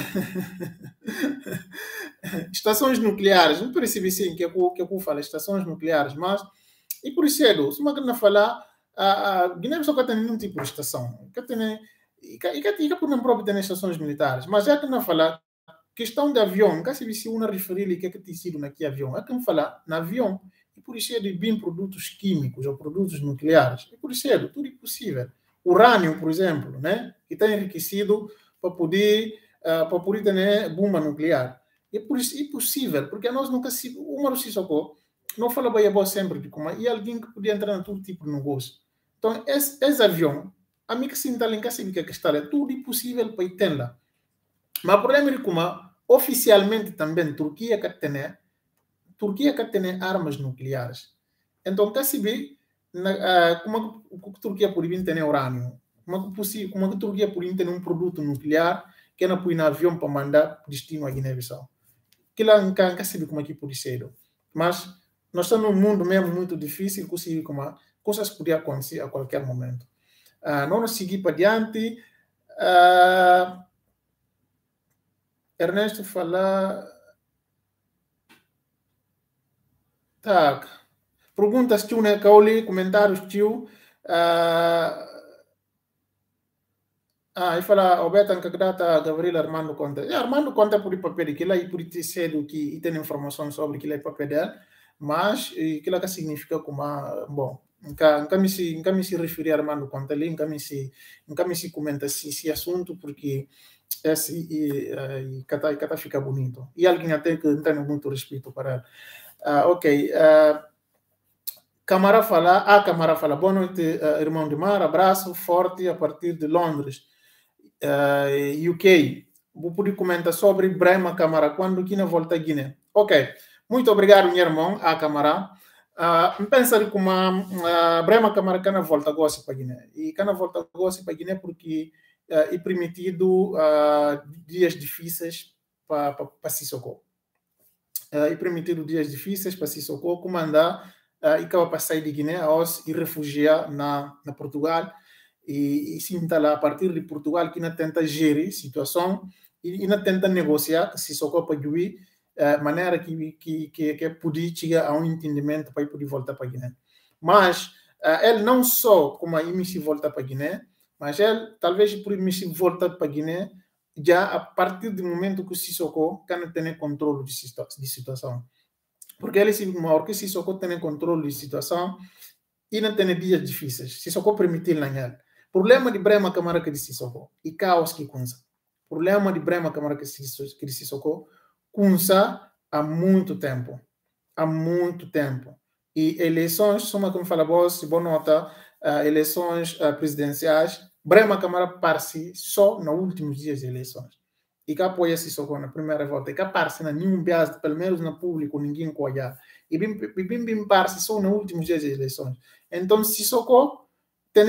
estações nucleares, não percebi sim que eu falo, estações nucleares, mas, e por isso, se uma grande falar, a Guiné só tem nenhum tipo de estação, e que por não próprio tem estações militares, mas é que não falar, questão de avião, que se uma referir que tem sido naquele avião, é que não falar, no avião, e por isso de bem produtos químicos ou produtos nucleares, e por isso tudo é possível. Urânio, por exemplo, né, que está enriquecido para poder ter bomba nuclear. E por isso é possível, porque nós nunca se. O Maru Sissoko não fala bem sempre de como. E alguém que podia entrar em todo tipo de negócio. Então, esse avião, a mim que se está em casa, que está é tudo é possível para ir ter lá. Mas o problema é como, oficialmente também, Turquia que tem armas nucleares. Então, quer saber como a Turquia poderia ter urânio? Como a Turquia poderia ter um produto nuclear que não põe no avião para mandar destino à Guiné-Bissau? Que lá não quer saber como é que pode ser. Mas nós estamos num mundo mesmo muito difícil, que como coisas podem acontecer a qualquer momento. Não nos seguir para diante. Ernesto fala. Tak. Perguntas, tio, né? Cauli, comentários, tio. E fala, o Betan que data Gabriel Armando Conta. Armando Conta por papel, que lá e por ter cedo que tem informação sobre que lá é papel dele, mas que lá que significa como, bom, nunca me se referir a Armando Conta ali, nunca me se comenta esse assunto, porque esse kata fica bonito. E alguém até que não tem muito respeito para ele. Ok. Camara fala, boa noite, irmão de mar, abraço forte a partir de Londres, UK. Vou poder comentar sobre Brahma Camara, quando que na volta a Guiné. Ok, muito obrigado, meu irmão, a Camara. Pensa como Brahma Camara que na volta gosta para Guiné. E que na volta gosta para Guiné porque é permitido dias difíceis para Sissoko. É permitido dias difíceis para Sissoko comandar e acaba para sair de Guiné e refugiar na Portugal e sim está lá a partir de Portugal que ainda tenta gerir a situação e ainda tenta negociar se Sissoko para juir maneira que podia chegar a um entendimento para poder voltar para Guiné. Mas ele não só como a se volta para Guiné, mas ele talvez por se volta para Guiné já a partir do momento que o Sissoko can ter controle de situação. Porque ele se maior que Sissoko tem controle de situação e não tem dias difíceis. Sissoko permitir lá ele. Problema de Brahma Camara que de Sissoko e caos que kunsa. Problema de Brahma Camara que de Sissoko kunsa há muito tempo. Há muito tempo. E eleições, soma como fala boa nota, eleições presidenciais, Brahma Camara parece só nos últimos dias de eleições. E que apoia Sissoko na primeira volta. E que parece na nenhum bias, pelo menos no público, ninguém conhece. E bem parece só nos últimos dias de eleições. Então, Sissoko tem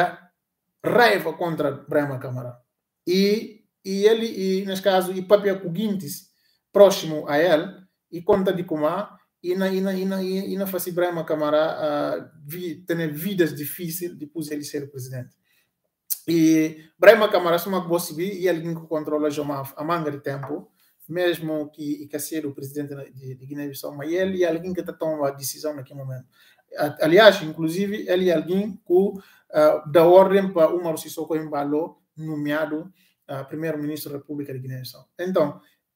raiva contra Brahma Camara. E ele, nesse caso, e papel Guintes, próximo a ele, e conta de como e na faz Brahma Camara ter vidas difíceis depois de ele ser presidente. E Brahma Camara é uma possibilidade e alguém que controla a manga de tempo, mesmo que seja o presidente de Guiné-Bissau, mas ele é alguém que está tomando a decisão naquele momento. Aliás, inclusive, ele é alguém que dá ordem para Umaru Sissoko Embalo, nomeado primeiro-ministro da República de Guiné-Bissau. Então,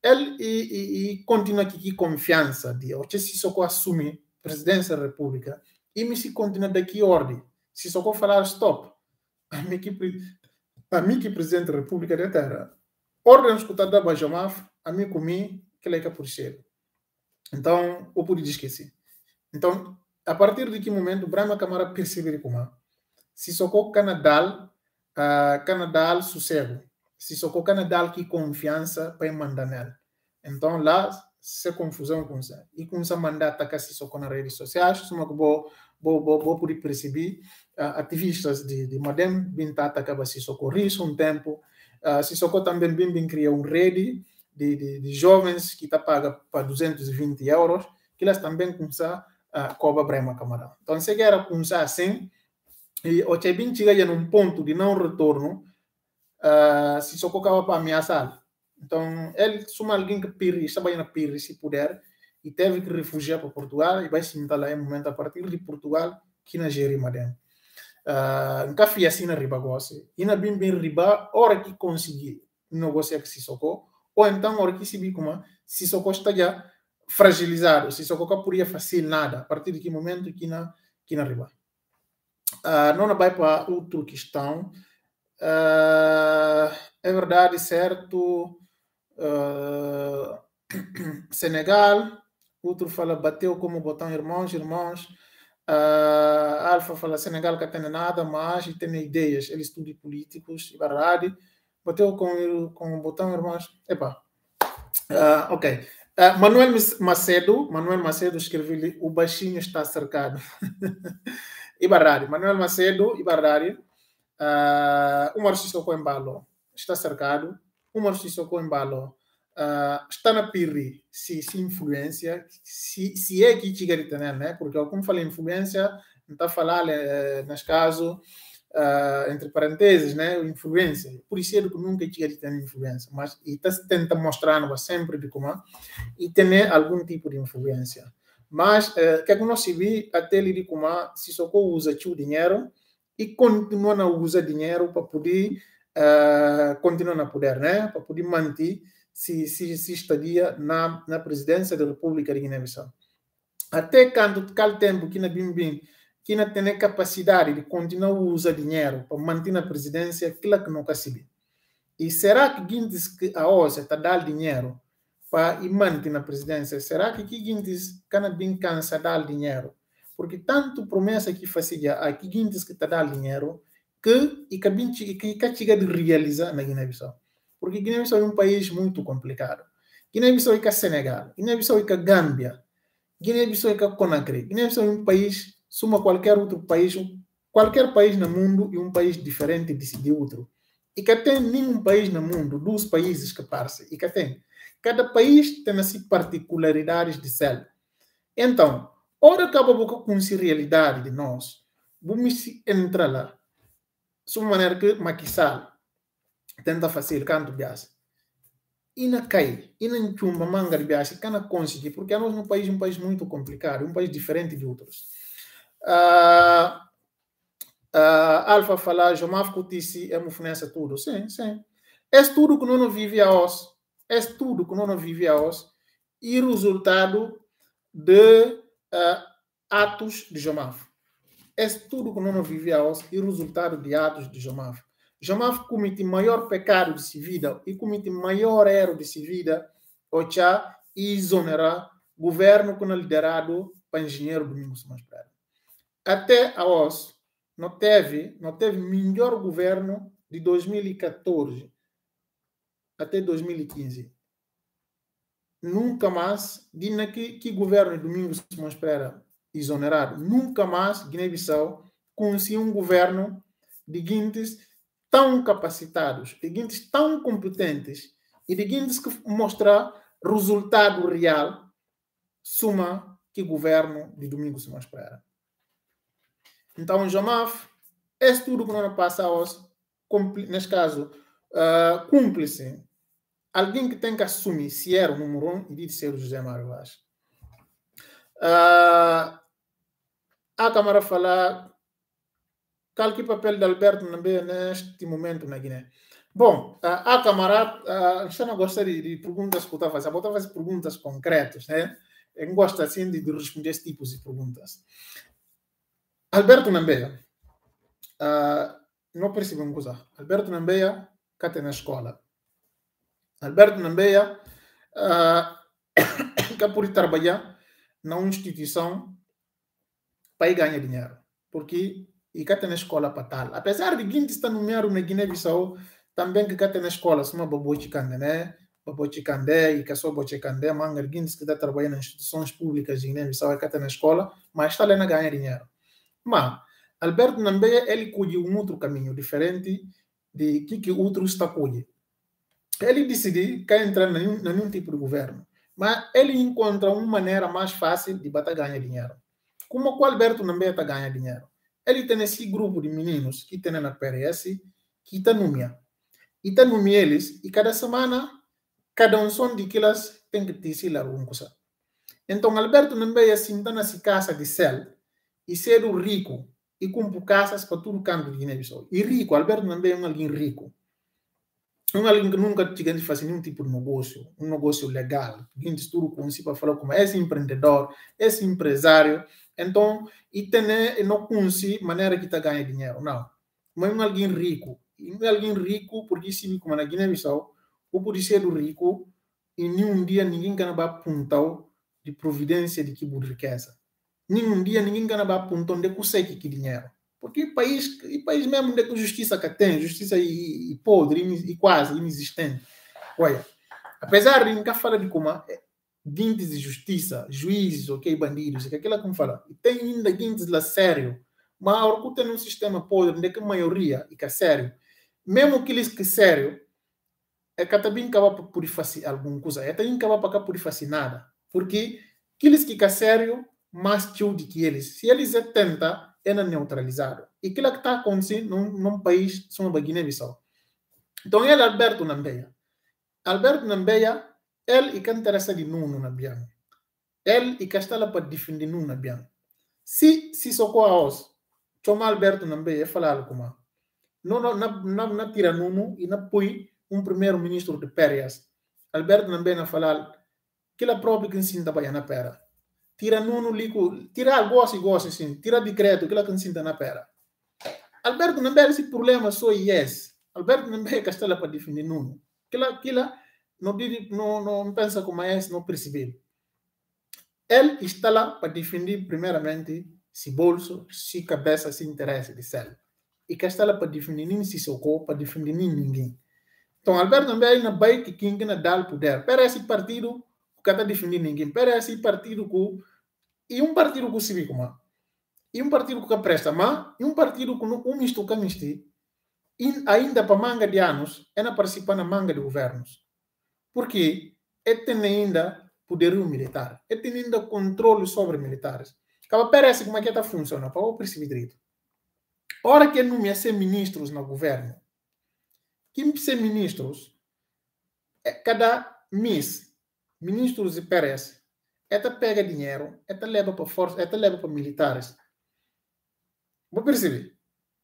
ele continua aqui com confiança de que Sissoko assume a presidência da República e me se continua daqui ordem. Sissoko falar stop. A mim que presidente da República da Terra, ordem escutada da Bajamaf, a mim comi, que é por cheiro. Então, eu pude esquecer. Então, a partir de que momento, Brahma Camara perceber como Sissoko Canadá sossego. se só colocar na dal que confiança para mandar nela. Então lá se confusão com isso. E com essa mandar atacar se só nas redes sociais, só que vou poder perceber ativistas de Modem bem atacar se socorrer um tempo, se socorrer também bem criar rede de jovens que está paga para 220 euros, que elas também começam a cobrar brema camarada. Então se era começar assim, e o que bem chega num ponto de não retorno, se socorrer para ameaçar. Então, ele suma alguém que pirri, estava indo pirri, se puder, e teve que refugiar para Portugal, e vai se meter lá em momento a partir de Portugal, que na Jerimadem. Nunca fui assim na riba gosse. E na bem riba, hora que consegui negociar com Sissoko, ou então, hora que se vi como Sissoko está já fragilizado, Sissoko poderia fazer nada, a partir de que momento que na riba. Não vai para outra questão. É verdade, certo. Senegal, outro fala bateu como botão irmãos. Alfa fala Senegal que tem nada, mas tem ideias, ele estuda políticos, verdade. Bateu com o botão irmãos. Epa. Ok. Manuel Macedo escreveu o baixinho está cercado. Ibarrari. Manuel Macedo, Ibarrari. O Marcio Coembalo está cercado. O Marcio Coembalo está na pirri se influência, se é que chega de ter, né? Porque, como falei, influência, não está a falar, nesse caso, entre parênteses, né? Influência. Por isso é que nunca chega de ter influência, mas está tenta mostrar sempre de como e ter algum tipo de influência. Mas, que nós se vê até ele de como se só usa o dinheiro e continua a usar dinheiro para poder continuar a poder, né? Para poder manter se estadia na presidência da República de Guiné-Bissau. Até quando tempo que na Bimbim que não tem capacidade de continuar a usar dinheiro para manter a presidência, aquilo que nunca se vê. E será que Guindes que a OSA está dando dinheiro para manter na presidência? Será que Guindes can bem cansa dar dinheiro? Porque tanto promessa que fazia a Guindes que está dando dinheiro que chega de realizar na Guiné-Bissau. Porque Guiné-Bissau é um país muito complicado. Guiné-Bissau é Senegal, Guiné-Bissau é Gâmbia, Guiné-Bissau é Conakry. Guiné-Bissau é um país, suma qualquer outro país no mundo é um país diferente de outro. E que tem nenhum país no mundo, dos países que parecem, e que tem. Cada país tem as particularidades de si. Então, ora acaba com a realidade de nós, vamos entrar lá, de uma maneira que maquisal tenta fazer canto bias. E na cai, e na chumba manga de bias, que não conseguir, porque nós é um país muito complicado, um país diferente de outros. Alfa falar, Jomaf Kutisi é mufunença tudo. Sim. É tudo que não vive a os. É tudo que não vive a os. E resultado de atos de Jomaf. É tudo que não vive a os. E resultado de atos de Jomaf. Jomaf comete maior pecado de sua vida e comete maior erro de sua vida. Ocha e exonerar governo que não liderado para engenheiro Domingos Masprado. Até a os. Não teve melhor governo de 2014 até 2015. Nunca mais, que governo de Domingos Masprera exonerado, nunca mais Guiné-Bissau conseguiu um governo de guintes tão capacitados, de guintes tão competentes e de guintes que mostrar resultado real, suma que governo de Domingos Masprera. Então, Jomaf, é tudo que não passa hoje, neste caso, cúmplice. Alguém que tem que assumir se era o número 1 e de ser o José Mário Vaz. A Câmara fala qual que é o papel de Alberto Nambe neste momento na Guiné. Bom, a Câmara já não gosta de perguntas que eu estou a fazer perguntas concretas, né? Eu gosto assim de responder esse tipo de perguntas. Alberto Nambeia, não percebo uma coisa. Alberto Nambeia, cá tem na escola. Alberto Nambeia, cá por trabalhar na instituição para ganhar dinheiro. Porque cá tem na escola para tal. Apesar de quem está nomeado na Guiné-Bissau, também que tem na escola, se uma babochi cande, né? Babochi cande e que só babochi cande, mas alguém que está trabalhando em instituições públicas de Guiné-Bissau que tem na escola, mas está lá na ganhar dinheiro. Mas Alberto Nambeia, ele cuide um outro caminho diferente de que outros está cuide. Ele decidiu que entrar em nenhum tipo de governo, mas ele encontra uma maneira mais fácil de bater ganhar dinheiro. Como o Alberto Nambeia está ganhando dinheiro? Ele tem esse grupo de meninos que tem na PRS, que está número. E está número eles, e cada semana, cada um som de que elas tem que dizer alguma coisa. Então, Alberto Nambeia assim, está nessa casa de céu, e ser rico, e compra casas para todo canto de Guiné-Bissau. E rico, Alberto Nambeia é alguém rico. Alguém que nunca tinha de fazer nenhum tipo de negócio, um negócio legal. Alguém de tudo com si para falar como esse empreendedor, esse empresário. Então, e tem não conhece maneira que está ganhando dinheiro, não. Mas alguém rico. E alguém rico, porque se como na Guiné-Bissau, ou por ser rico, e nenhum dia ninguém vai apontar de providência de que riqueza. Nenhum dia ninguém vai apontar de consegue que dinheiro. Porque o país mesmo onde a justiça que tem, justiça e podre, e quase inexistente. Olha, apesar de nunca falar de como guintes de justiça, juízes, ok, bandidos, que aquilo como fala, tem ainda guintes lá sério, mas o que tem um sistema podre, onde a maioria, e que é sério, mesmo aqueles que é sério, é que também acaba por fazer alguma coisa, é também acaba por fazer nada, porque aqueles que é sério, mais tio de que eles, se eles tentam, é neutralizado. E aquilo que está acontecendo num país, como a Guiné-Bissau. Então, ele é Alberto Nambeia. Alberto Nambeia, ele que interessa de Nuno na Bian. Ele que está lá para defender Nuno na Bian. Se socorre a nós, chama Alberto Nambeia, falar como não tira Nuno e não põe primeiro-ministro de Périas. Alberto Nambeia não fala que ele próprio que ensina para na pera. Tira Nuno lico, tira gosto assim, tira decreto que ela consenta na pera. Alberto não tem esse problema só yes. Alberto não tem castela para defender Nuno. Aquilo não pensa como é, não percebe. Ele está lá para defender primeiramente se bolso, se cabeça, se interesse de céu. E castela para defender nem se socorro, para defender nem ninguém. Então Alberto não tem na baia que quem não dá o poder. Para esse partido que está defendendo ninguém. Para esse partido que e partido que se como e partido que presta, mas e partido que não misto que misti ainda para manga de anos é na participar na manga de governos. Porque tem ainda poderio militar, tem ainda controle sobre militares. Acaba parece como é que está funciona, para o perceber direito. Ora que não me ser ministros no governo, que ser ministros, cada mês, ministros de Pérez, pega dinheiro, leva para força, leva para militares. Vou perceber.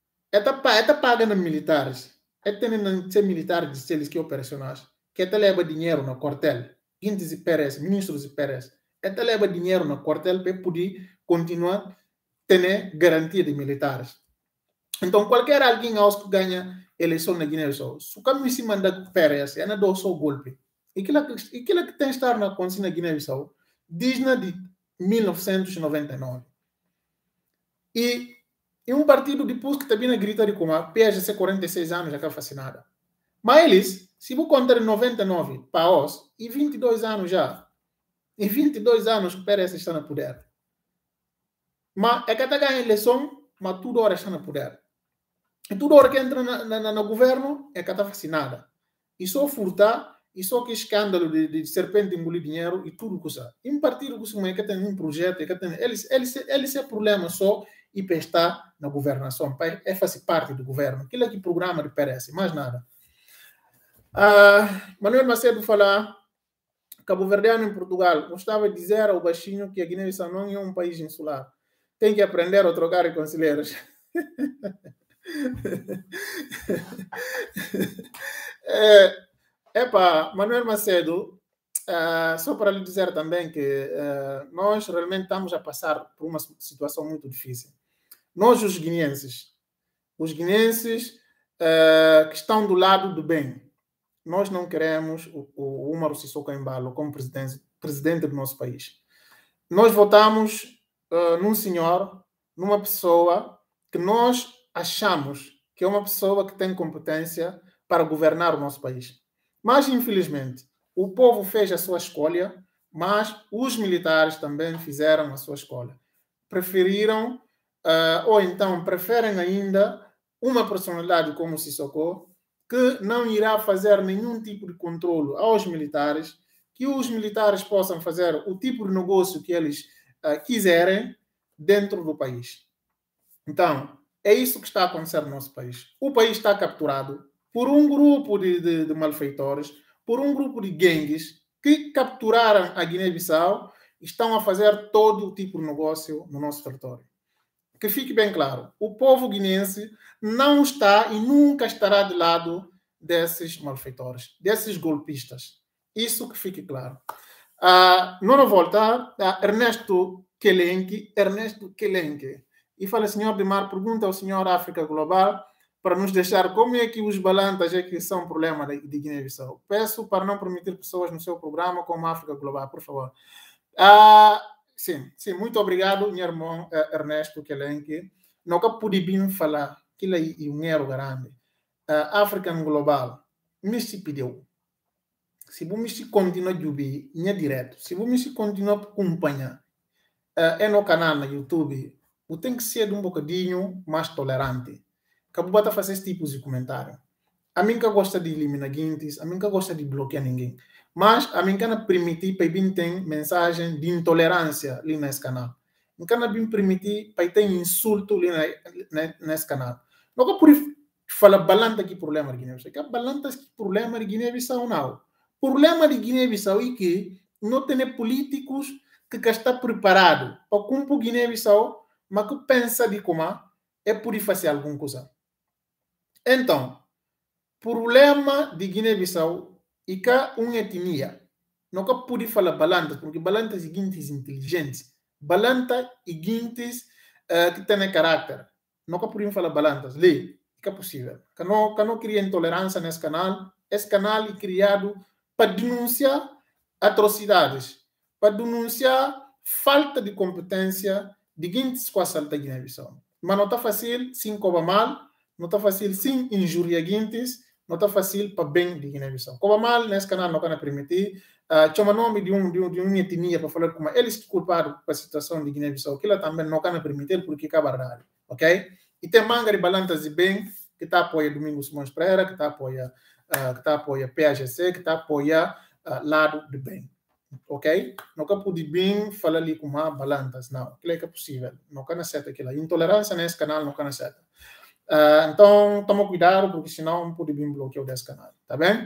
Paga nos militares. Tem ser militares de eles que operacionais. Que leva dinheiro no quartel. Índices de Pérez, ministros de Pérez. Leva dinheiro no quartel para poder continuar ter garantia de militares. Então, qualquer alguém que ganha eleição na Guiné-Bissau, se o caminho se manda Pérez, é na do seu golpe. E aquilo que tem que estar na consciência na Guiné-Bissau, desde de 1999. E partido depois que também grita de como a PSC 46 anos já está fascinada. Mas eles, se vou contar 99 para os, e 22 anos já, e 22 anos que o PRS está no poder. Mas é que está ganhando eleição, mas tudo hora está no poder. E tudo hora que entra no governo, é que está fascinada. E só furtar, e só que escândalo de serpente engolir dinheiro, e tudo coisa. E partido que tem um projeto, que tem, eles é problema só, e para estar na governação, para fazer parte do governo. Aquilo é que programa de PRS, mais nada. Manuel Macedo fala, cabo-verdiano em Portugal, gostava de dizer ao baixinho que a Guiné-Bissau não é um país insular. Tem que aprender a trocar conselheiros. Manuel Macedo, só para lhe dizer também que nós realmente estamos a passar por uma situação muito difícil. Nós, os guineenses que estão do lado do bem, nós não queremos o Umaru Sissoko Embalo como presidente do nosso país. Nós votamos num senhor, numa pessoa que nós achamos que é uma pessoa que tem competência para governar o nosso país. Mas, infelizmente, o povo fez a sua escolha, mas os militares também fizeram a sua escolha. Preferiram, ou então preferem ainda, uma personalidade como Sissoko, que não irá fazer nenhum tipo de controle aos militares, que os militares possam fazer o tipo de negócio que eles quiserem dentro do país. Então, é isso que está a acontecer no nosso país. O país está capturado por um grupo de malfeitores, por um grupo de gangues que capturaram a Guiné-Bissau e estão a fazer todo o tipo de negócio no nosso território. Que fique bem claro, o povo guineense não está e nunca estará de lado desses malfeitores, desses golpistas. Isso que fique claro. Não voltar a Ernesto Kelenke. E fala, senhor Dimar, pergunta ao senhor África Global para nos deixar como é que os balantas é que são problema de Guiné-Bissau. Peço para não permitir pessoas no seu programa como África Global, por favor. Sim, muito obrigado, meu irmão Ernesto Kelenke. Nunca pude bem falar que ele é um erro grande. African Global, me se pediu. Se você continua a subir, é direto. Se você continua a acompanhar no canal no YouTube, você tem que ser um bocadinho mais tolerante. Que você fazer esse tipo de comentário. A mim que gosta de eliminar guintes, a mim que gosta de bloquear ninguém. Mas a mim que não permitir para vir ter mensagem de intolerância ali nesse canal. Não can me permitir para ter insulto ali nesse canal. Não é por falar balanta que problema de Guiné-Bissau. Que balanta que problema de Guiné-Bissau não. O problema de Guiné-Bissau é que não tem políticos que estão preparados para cumprir Guiné-Bissau, mas que pensam de como é por fazer alguma coisa. Então, problema de Guiné-Bissau é que uma etnia. Não pode falar balantas, porque balantas e guintes inteligentes. Balanta e guintes que têm caráter. Não podemos falar balantas. Lê, é possível. Que não cria intolerância nesse canal. Esse canal é criado para denunciar atrocidades, para denunciar falta de competência de guintes com a salta Guiné-Bissau. Mas não está fácil sem cobrar mal, não está fácil sem injuriar guintes, não está fácil para bem de Guiné-Bissau. Cobrar mal nesse canal não vai permitir. Chama nome de uma etnia para falar como eles que culparam para a situação de Guiné-Bissau, que ela também não vai permitir porque é verdade, ok? E tem manga de balanças de bem que está apoiando Domingos Simões Pereira, que está apoiando PAGC, que está apoiando lado de bem, ok? Não pode bem falar ali com uma balanças, não, aquilo é que é possível, não can aceitar aquilo. Intolerância nesse canal não can aceitar. Então, toma cuidado, porque senão não pode bem bloquear desse canal, tá bem?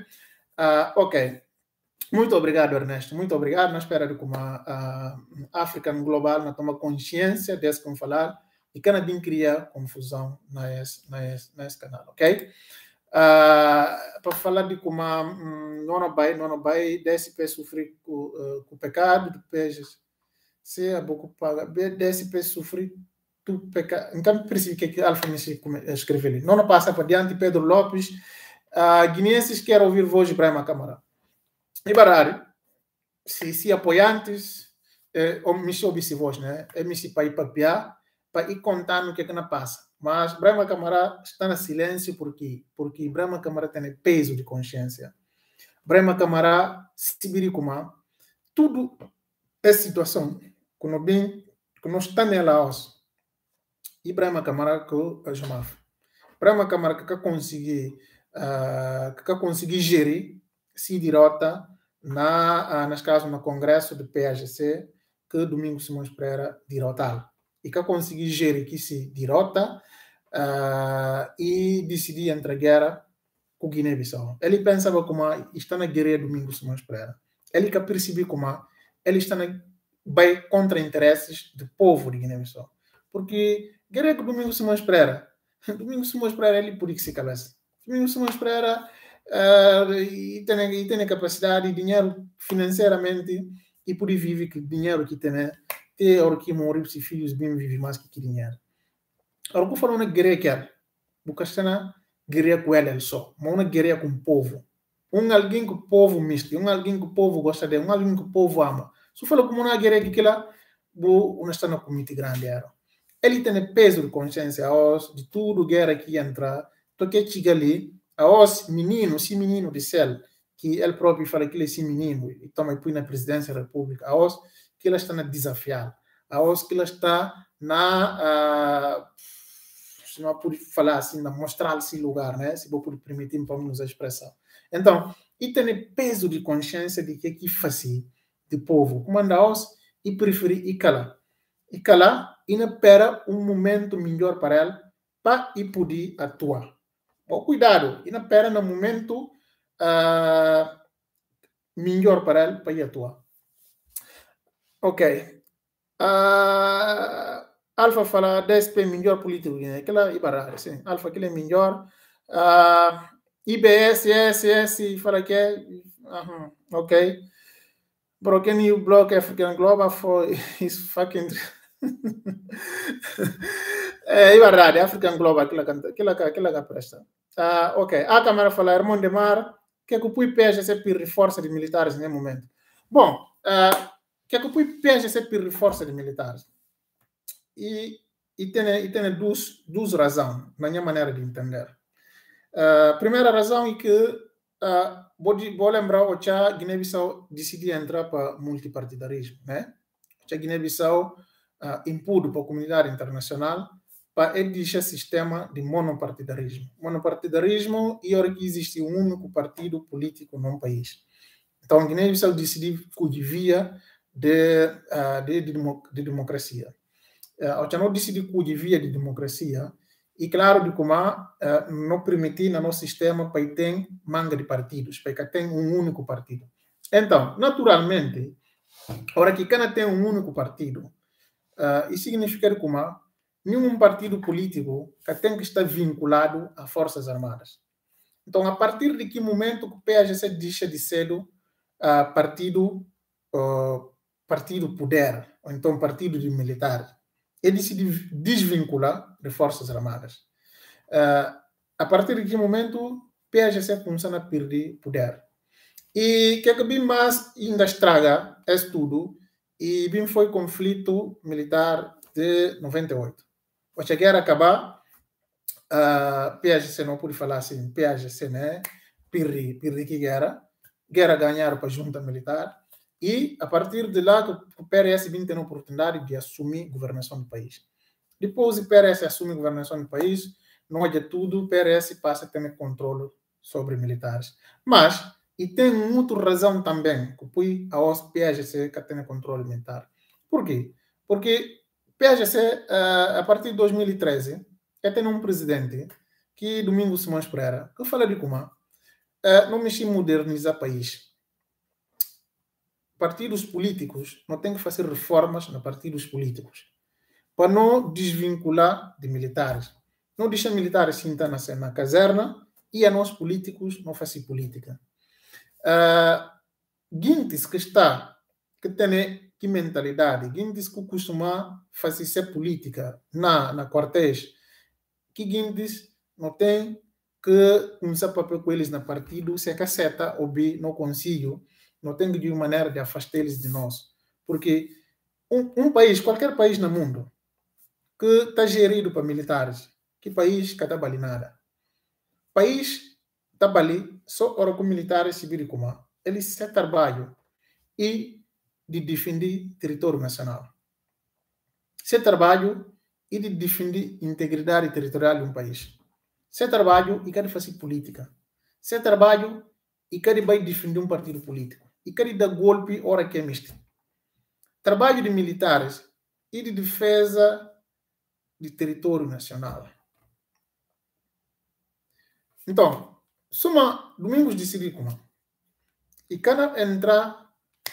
Ok. Muito obrigado, Ernesto. Muito obrigado. Na espera de como a African Global não toma consciência desse como falar e cada dia cria confusão nesse canal, ok? Para falar de como não vai DSP sofrer com o pecado do pejes, se a boca paga DSP sofrer do pecado. Então, preciso que Alfa me escreve ali. Não passa para diante Pedro Lopes. Guineenses querem ouvir voz de Brahma Câmara. E verdade, se apoiantes, ou me soube se voz, né? É me se para ir papiar, para ir contando o que não passa. Mas Brahma Câmara está no silêncio porque Brahma Câmara tem peso de consciência. Brahma Câmara se viricuma, tudo é situação que nós está nela hoje. E Brahma Câmara que eu chamava. Brahma Câmara que conseguir gerir se derrota nas casos no Congresso do PAGC que Domingos Simões Pereira derrotaram. E que conseguir gerir que se derrota e decidir entrar em guerra com Guiné-Bissau. Ele pensava como está na guerra Domingos Simões Pereira. Ele que percebeu como ele está vai contra interesses do povo de Guiné-Bissau. Porque guerra com Domingos Simões Pereira. Domingos Simões Pereira ele por que se cabeça. Domingos Simões Pereira e tem capacidade de dinheiro financeiramente e por aí vive que dinheiro que tem hora que morre os filhos bem vivem mais que dinheiro. Agora que falando guerra que é porque está guerra com ele só, mas uma guerra com o povo. Alguém que o povo misto, alguém que o povo gosta de, alguém que o povo ama. Se fala como uma guerra que lá, não está no comitê grande era. Ele tem peso de consciência de tudo guerra que entra, porque chega ali os menino, esse menino de céu, que ele próprio fala que ele é esse menino, e toma põe na presidência da República, os que ele está na desafiar, os que ele está na, se não pode falar assim, na mostrar esse lugar, né? Se vou poder permitir para nos a expressão. Então, e tem peso de consciência de que faz de povo, comanda-os e preferir e calar. E calar, e não espera momento melhor para ele, para e poder atuar. Bom, cuidado, e não espera no momento melhor para ele, para ir atuar. Ok. Alfa fala DSP melhor político, né? Aquela ibarra, sim. Alfa aquele é melhor. IBS, SS, fala que é. Ok. Bro, can you block African Global for his fucking. É verdade, African Global, aquela que presta. Ok. A Câmara fala, Hermão de Mar, que o PGC per reforça de militares nesse momento. Bom, que o PGC per reforça de militares. E tem duas razões, na minha maneira de entender. A primeira razão é que, vou lembrar, o Guiné-Bissau decidiu entrar para multipartidarismo, né? O Guiné-Bissau impôs para a comunidade internacional para exigir sistema de monopartidarismo. Monopartidarismo é hora que existe um único partido político num país. Então, a Guiné-Bissau decidiu que via de democracia. O não decidiu que via de democracia e claro de como não permitir no nosso sistema para ter manga de partidos, para ter um único partido. Então, naturalmente, a hora que cada tem um único partido, isso significa que nenhum partido político que tem que estar vinculado a Forças Armadas. Então, a partir de que momento que o PAGC deixa de ser partido poder, ou então partido de militares, ele se desvincula de Forças Armadas. A partir de que momento o PAGC começa a perder poder. E que bem mais ainda estraga é tudo, e bem foi conflito militar de 98. O chegar a acabar, PAGC não pode falar assim, PAGC, né? Perdi que guerra ganhar para a junta militar, e a partir de lá o PRS tem a oportunidade de assumir a governação do país. Depois o PRS assume a governação do país, não é de tudo, o PRS passa a ter controle sobre militares. Mas, e tem uma outra razão também, que foi a PAGC que tem controle militar. Por quê? Porque PAGC, a partir de 2013, tem um presidente, que Domingos Simões Pereira, que fala de como não mexer em modernizar o país. Partidos políticos não têm que fazer reformas nos partidos políticos para não desvincular de militares. Não deixar militares sentar na caserna e a nós políticos não fazer política. Guintes que tem que mentalidade, Guintes que costuma fazer política na quartéis, que Guintes não tem que começar papel com eles no partido, se é caceta ou B, não consigo, não tem de uma maneira de afastar eles de nós. Porque um país, qualquer país no mundo, que está gerido para militares, que país que está bali nada. País está bali só hora que militares se viram como eles se trabalham e de defender território nacional. Se trabalho e de defender integridade territorial de um país. Se trabalho e quer fazer política. Se trabalho e quer vai defender um partido político. E quer dar golpe hora que é misto. Trabalho de militares e de defesa de território nacional. Então, suma Domingos decidiu como. E cada entrar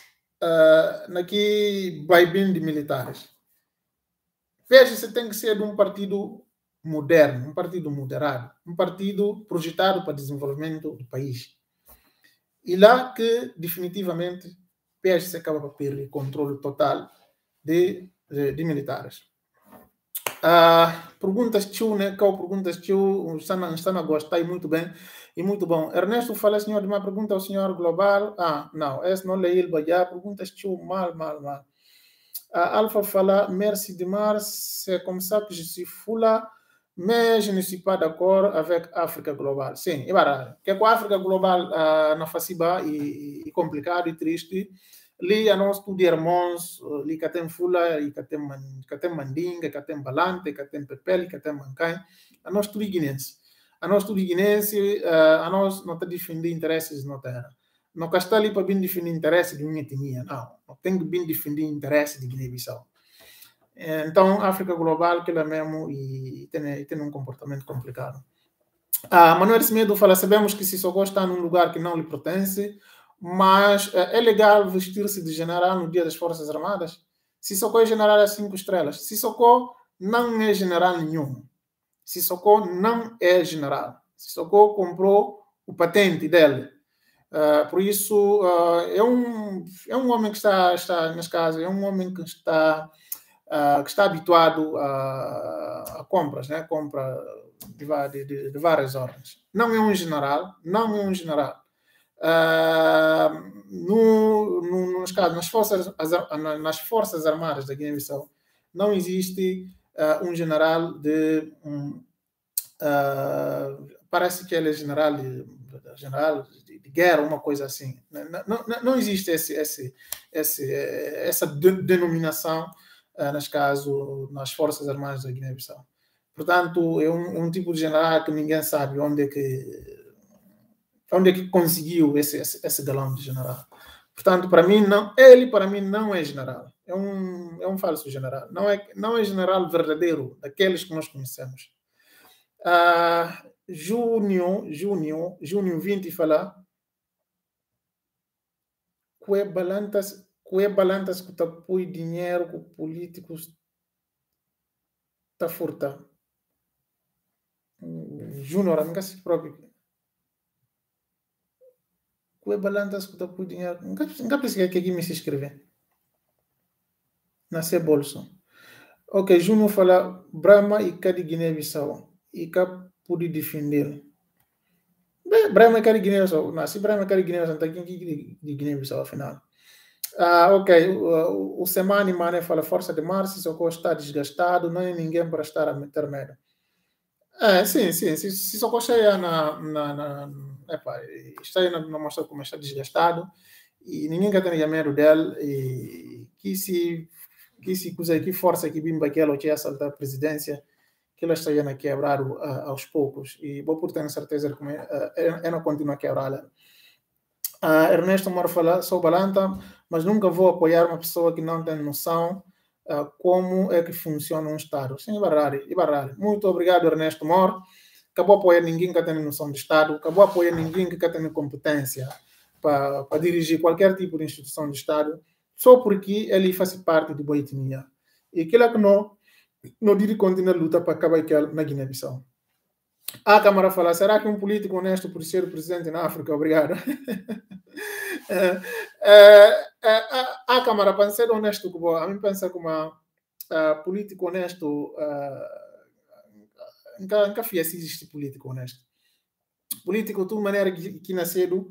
naquele vai-bem de militares. Veja, você tem que ser de um partido moderno, um partido moderado, um partido projetado para o desenvolvimento do país. E lá que, definitivamente, o PSC acaba por perder controle total de militares. Perguntas tio, né? Qual perguntas tio? Estão a gostar muito bem e muito bom. Ernesto fala, senhor, de uma pergunta ao senhor Global. Não, esse não leio ele já. Perguntas tio, mal. Alfa fala, merci demais, c'est comme ça que je suis fou là. mais je ne suis pas d'accord avec África Global. Sim, é verdade. Que com a África Global na Faciba e complicado e triste, ali a nós tudo irmãos, ali que tem Fula, e que tem Mandinga, que tem Balante, que tem Pepel, que tem Mancai, a nós tudo guinense. A nós tudo guinense, a nós não está defendendo interesses na terra. Não está ali para bem defender interesses de uma etnia, não. Não tem que bem defender interesses de Guiné-Bissau. Então, a África Global, que ela mesmo, e tem um comportamento complicado. Manuel Semedo fala, sabemos que Sissoko está num lugar que não lhe pertence, mas é legal vestir-se de general no Dia das Forças Armadas? Sissoko é general a 5 estrelas. Sissoko não é general nenhum. Sissoko não é general. Sissoko comprou o patente dele. Por isso, é um homem que está nas casas, é um homem que está habituado a compras, né? Compra de várias ordens. Não é um general, não é um general. Nas Forças Armadas da Guiné-Bissau não existe um general parece que ele é general de guerra, uma coisa assim. Não existe essa denominação nas Forças Armadas da Guiné-Bissau. Portanto, é um tipo de general que ninguém sabe onde é que conseguiu esse galão de general. Portanto, para mim não é general. É um falso general. Não é general verdadeiro, daqueles que nós conhecemos. Júnior 20 fala que balantas que está põe dinheiro com políticos está furta. Júnior, amiga, se próprio. Que balantas que está põe dinheiro. Nunca precisa que aqui me se inscrever. Nascer bolso. Ok, Júnior fala Brahma e cá de Guiné-Bissau. E cá pode defender. Brahma e cá de Guiné-Bissau. Nasci Brahma e cá de Guiné-Bissau. Está aqui de Guiné-Bissau, afinal. Ok, o Semani Mané fala Força de Mar, Sissoko está desgastado, não é ninguém para estar a meter medo. Sim, Sissoko está aí na mostra como está desgastado e ninguém quer ter medo dele e que força que bimba aquela que ia saltar a presidência que ela está a quebrar aos poucos e vou por ter certeza que não continua a quebrar. Ernesto Moro fala, sou balanta, mas nunca vou apoiar uma pessoa que não tem noção como é que funciona um Estado. Sim, Ibarrari. Muito obrigado, Ernesto Moro. Acabou apoiar ninguém que tem noção de Estado, acabou apoiar ninguém que tem competência para dirigir qualquer tipo de instituição de Estado, só porque ele faz parte de boa etnia. E aquilo que não dirige continuar a luta para acabar na Guiné-Bissau. A Câmara fala, será que um político honesto por ser presidente na África? Obrigado. A Câmara, para ser honesto, a mim pensa como político honesto, nunca fiz existe político honesto. Político, de maneira que nascedo,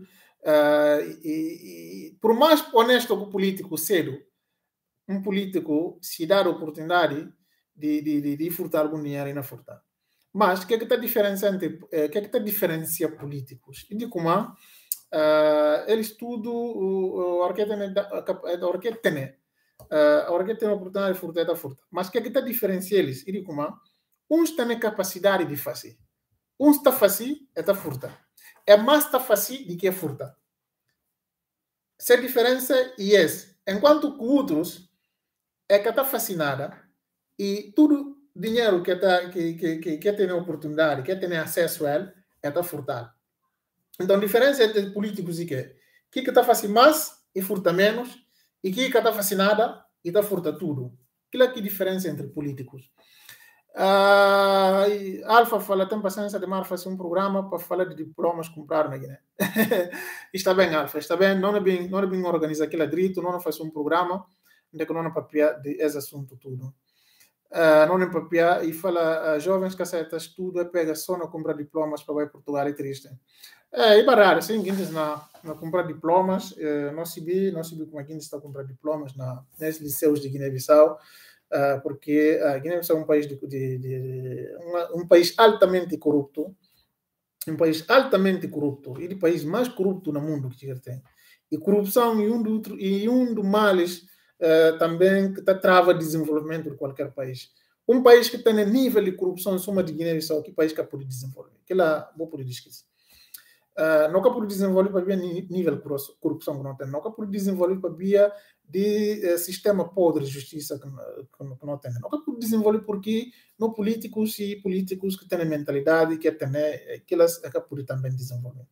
por mais honesto que o político cedo, um político se dá a oportunidade de furtar algum dinheiro e não furtar. Mas o que é que está diferencia políticos? E de como eles tudo a orquestra tem a oportunidade de furtar. Mas o que é que está diferencia eles? E de como uns têm capacidade de fazer. Uns está fazendo e está furtar. É mais está fazendo do que furtar. Essa diferença é essa. Enquanto que outros é que está fascinada e tudo dinheiro que tem a oportunidade, que tem acesso a ele, é está furtado. Então, a diferença entre políticos e que está fazendo mais e furta menos, e que está fazendo nada e está furta tudo. Aquilo é que é a diferença entre políticos. Alfa fala, tem paciência de mar fazer um programa para falar de diplomas comprar na Guiné. Está bem, Alfa, está bem. Não é bem organizar aquilo direito, não faz um programa, onde que não é papel de esse assunto tudo. Não é papel e fala, jovens que aceitam estudo e pega só na comprar diplomas para ir para Portugal, é triste. É barrar, sim, quem diz na comprar diplomas, não se vê como é que está a comprar diplomas nos liceus de Guiné-Bissau. porque a Guiné-Bissau é um país, um país altamente corrupto, um país altamente corrupto, e o país mais corrupto no mundo que tem. E corrupção e um dos males também que trava o desenvolvimento de qualquer país. Um país que tem nível de corrupção em suma de Guiné-Bissau, que país que pode desenvolver? Que lá vou poder esquecer. Não pode desenvolver para via nível de corrupção que não tem, não pode desenvolver para via de sistema podre de justiça que não tem, não pode desenvolver porque não políticos que têm mentalidade que elas podem também desenvolver.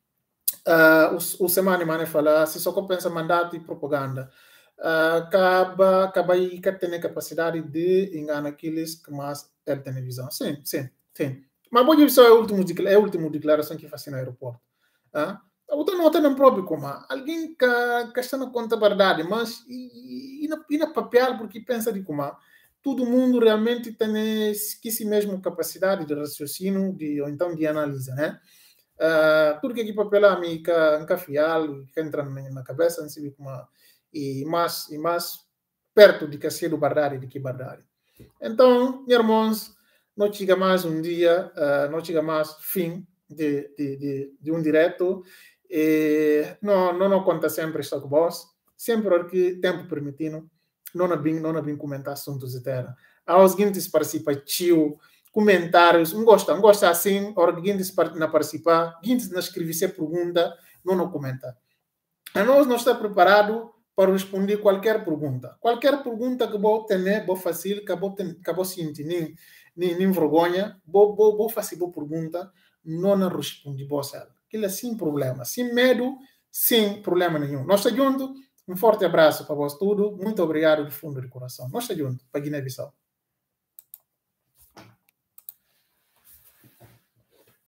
O Semana fala, se só pensa mandato e propaganda, acaba que tem a capacidade de enganar aqueles que mais têm televisão. Sim. Mas pode ser a última declaração que faz no aeroporto. Então não tem um próprio como alguém que está na conta verdade, mas e na papel porque pensa de como todo mundo realmente tem que si mesmo capacidade de raciocínio ou então de análise, né? Tudo que papel a mim que fial que entra na cabeça assim como e mais perto de que ser do verdade de que verdade. Então, meus irmãos, não chega mais um dia, não chega mais fim de um direto. Não conta sempre estar com vós, sempre que tempo permitindo, não vim comentar assuntos eternos. Aos seguintes participam, comentários, não gosta assim, hora que guintes na participar, guintes na escrever pergunta, não comenta. A nós não está preparado para responder qualquer pergunta. Qualquer pergunta que vou ter, vou fazer, que vou sentir nem vergonha, vou fazer boa pergunta, não respondi você. Aquilo é sem problema, sem medo, sem problema nenhum. Nós estamos juntos, um forte abraço para vós tudo, muito obrigado do fundo do coração. Nós estamos juntos, para Guiné-Bissau.